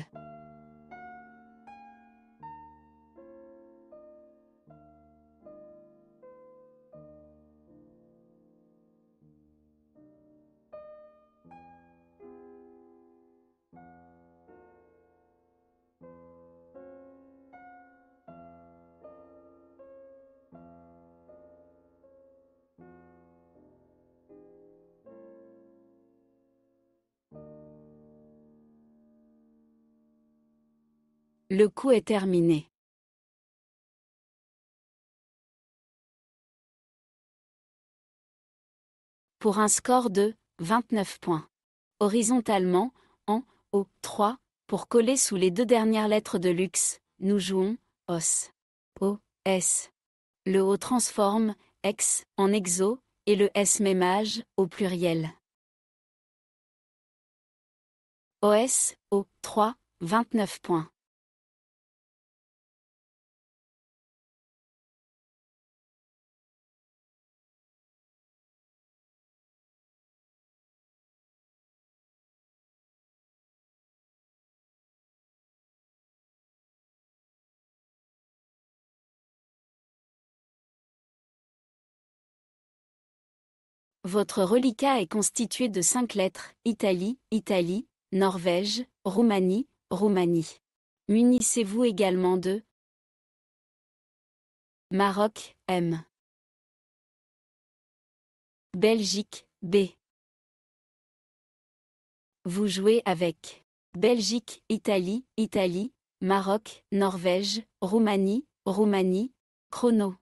Le coup est terminé. Pour un score de vingt-neuf points. Horizontalement, en O trois, pour coller sous les deux dernières lettres de luxe, nous jouons os. O, S. Le O transforme ex en exo, et le S mémage au pluriel. O S, O trois, vingt-neuf points. Votre reliquat est constitué de cinq lettres, Italie, Italie, Norvège, Roumanie, Roumanie. Munissez-vous également de Maroc, M. Belgique, B. Vous jouez avec Belgique, Italie, Italie, Maroc, Norvège, Roumanie, Roumanie, chrono.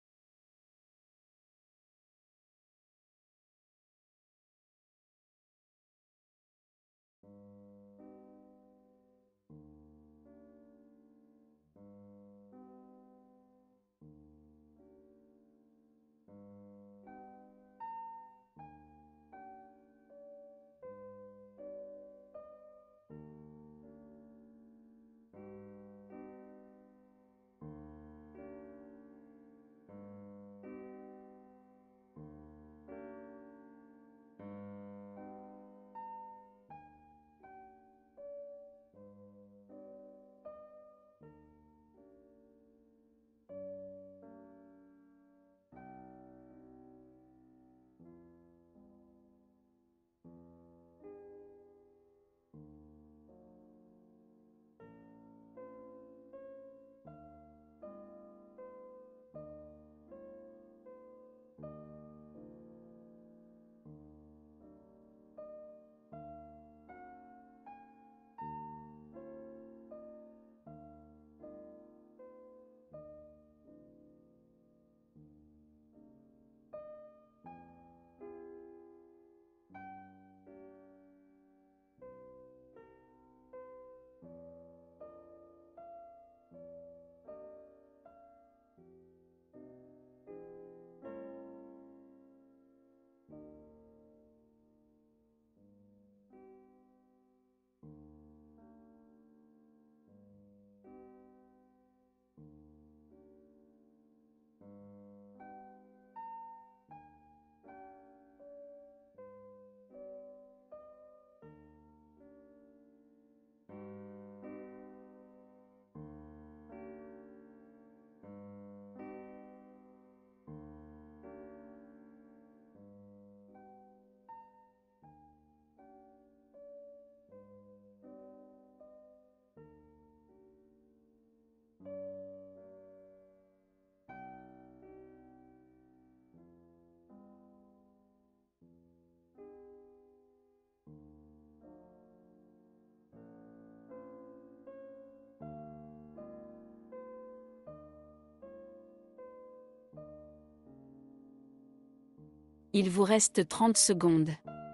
Il vous reste trente secondes.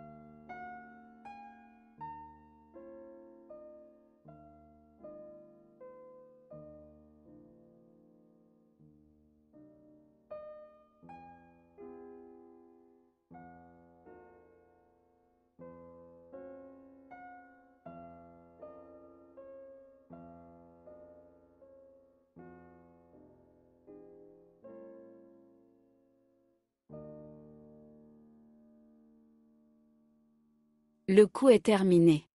Le coup est terminé.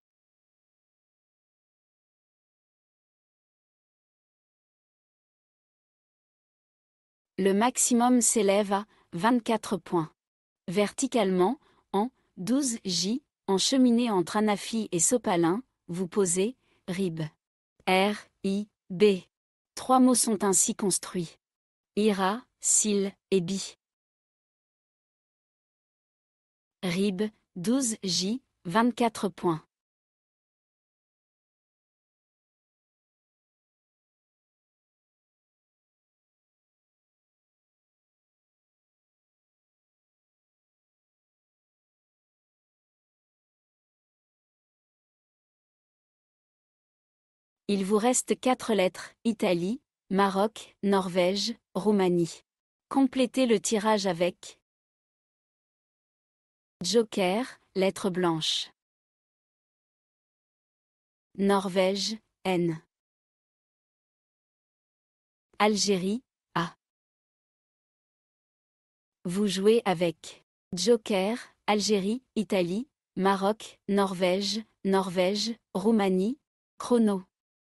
Le maximum s'élève à vingt-quatre points. Verticalement, en douze J, en cheminée entre Anafi et Sopalin, vous posez Rib. R, I, B. Trois mots sont ainsi construits. Ira, Sil et Bi. Rib, douze J, vingt-quatre points. Il vous reste quatre lettres, Italie, Maroc, Norvège, Roumanie. Complétez le tirage avec Joker, lettre blanche. Norvège, N. Algérie, A. Vous jouez avec Joker, Algérie, Italie, Maroc, Norvège, Norvège, Roumanie, chrono.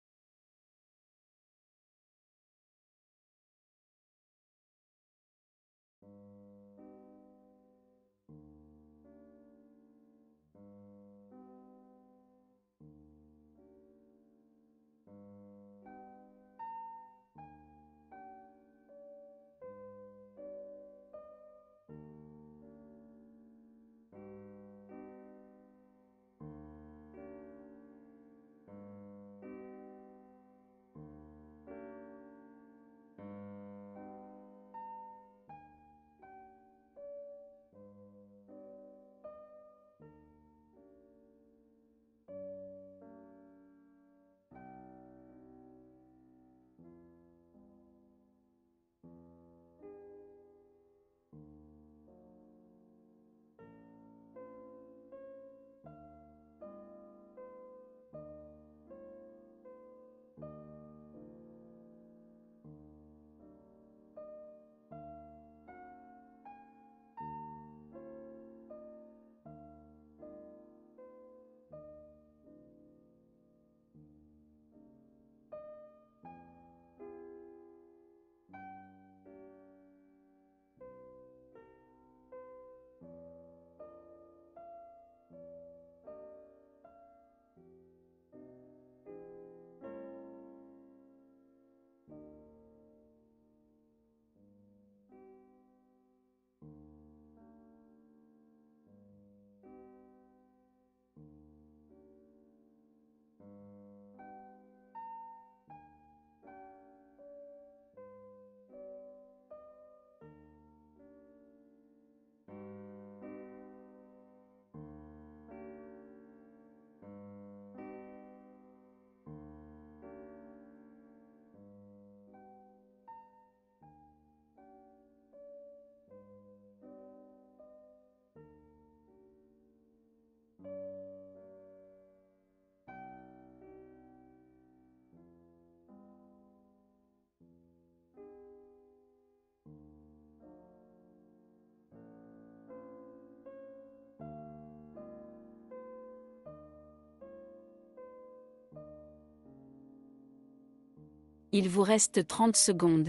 Il vous reste trente secondes.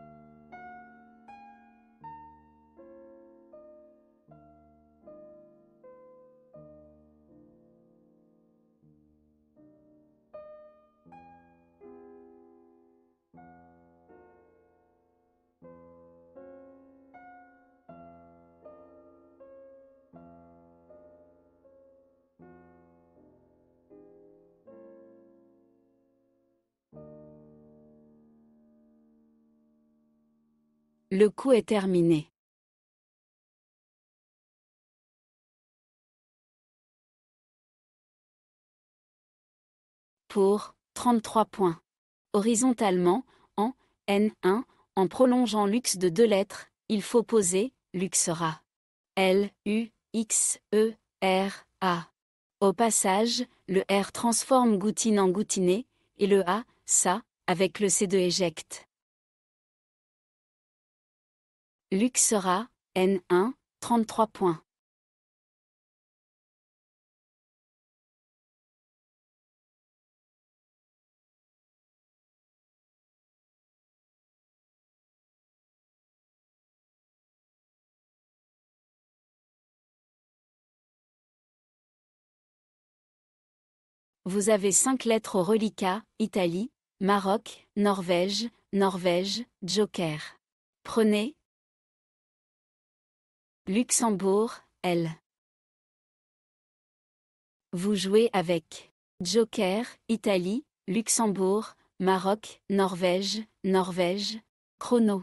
Le coup est terminé. Pour trente-trois points. Horizontalement, en N un, en prolongeant luxe de deux lettres, il faut poser luxera. L, U, X, E, R, A. Au passage, le R transforme goutine en goutiné, et le A, ça, avec le C de éjecte. Luxera, N un, trente-trois points. Vous avez cinq lettres au reliquat, Italie, Maroc, Norvège, Norvège, Joker. Prenez Luxembourg, L. Vous jouez avec Joker, Italie, Luxembourg, Maroc, Norvège, Norvège, chrono.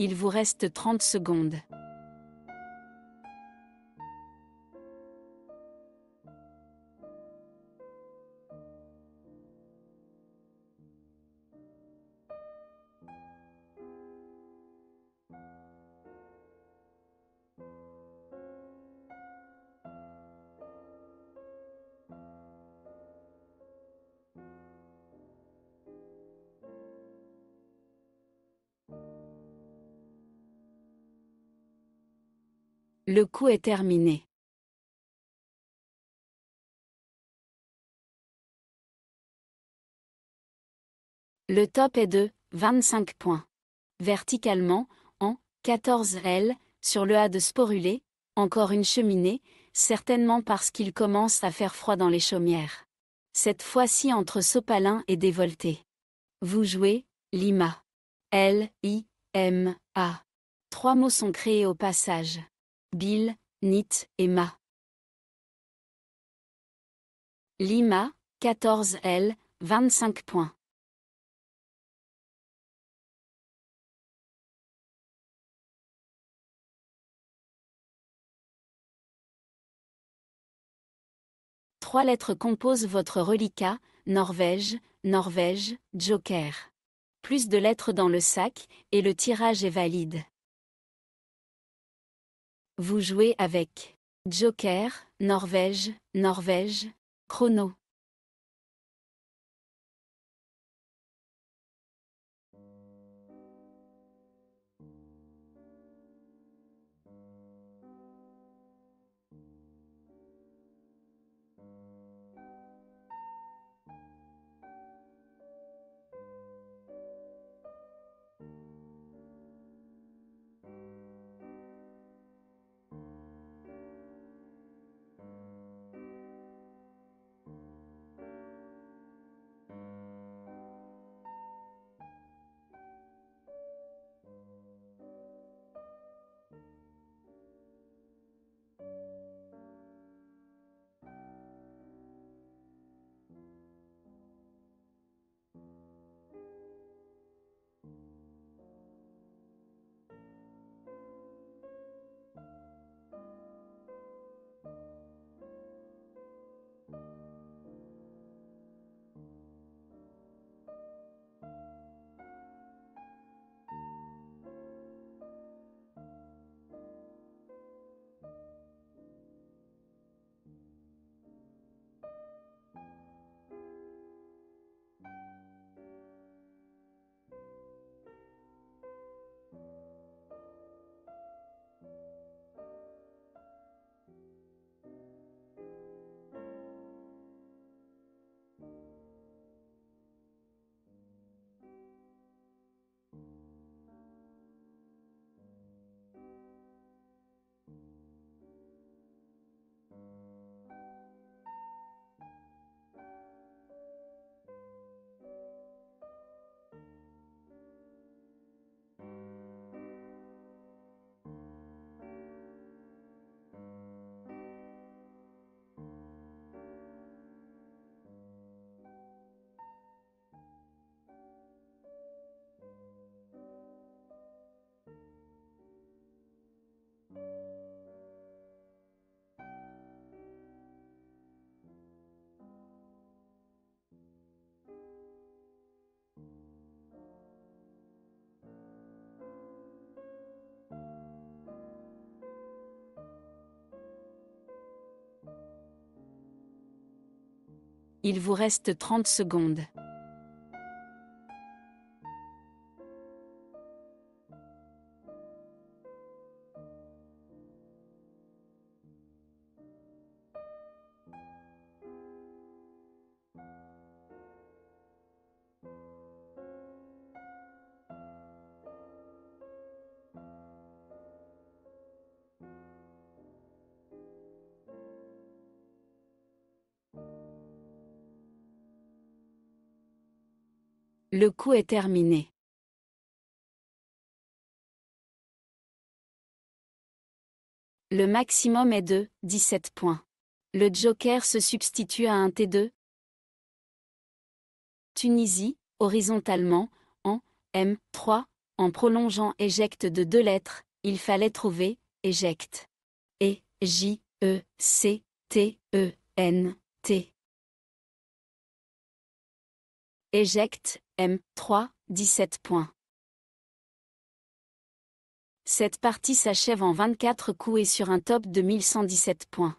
Il vous reste trente secondes. Le coup est terminé. Le top est de vingt-cinq points. Verticalement, en quatorze L, sur le A de Sporulé, encore une cheminée, certainement parce qu'il commence à faire froid dans les chaumières. Cette fois-ci entre Sopalin et Dévolté. Vous jouez Lima. L I M A. Trois mots sont créés au passage. Bill, Nit et Ma. Lima, quatorze L, vingt-cinq points. Trois lettres composent votre reliquat, Norvège, Norvège, Joker. Plus de lettres dans le sac, et le tirage est valide. Vous jouez avec Joker, Norvège, Norvège, chrono. Il vous reste trente secondes. Le coup est terminé. Le maximum est de dix-sept points. Le joker se substitue à un T deux. Tunisie, horizontalement, en M trois, En prolongeant éjecte de deux lettres, il fallait trouver éjecte. E, J, E, C, T, E, N, T. Éjecte, M, trois, dix-sept points. Cette partie s'achève en vingt-quatre coups et sur un top de mille cent dix-sept points.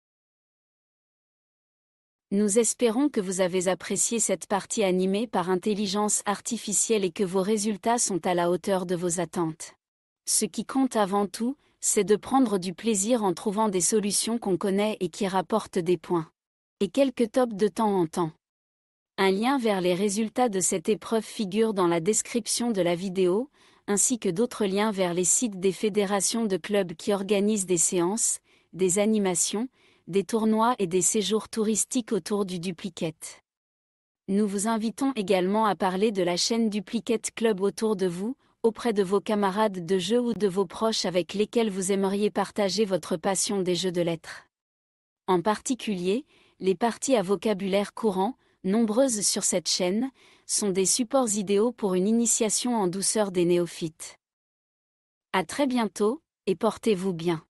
Nous espérons que vous avez apprécié cette partie animée par intelligence artificielle et que vos résultats sont à la hauteur de vos attentes. Ce qui compte avant tout, c'est de prendre du plaisir en trouvant des solutions qu'on connaît et qui rapportent des points. Et quelques tops de temps en temps. Un lien vers les résultats de cette épreuve figure dans la description de la vidéo, ainsi que d'autres liens vers les sites des fédérations de clubs qui organisent des séances, des animations, des tournois et des séjours touristiques autour du Duplicate. Nous vous invitons également à parler de la chaîne Duplicate Club autour de vous, auprès de vos camarades de jeu ou de vos proches avec lesquels vous aimeriez partager votre passion des jeux de lettres. En particulier, les parties à vocabulaire courant, nombreuses sur cette chaîne, sont des supports idéaux pour une initiation en douceur des néophytes. À très bientôt, et portez-vous bien.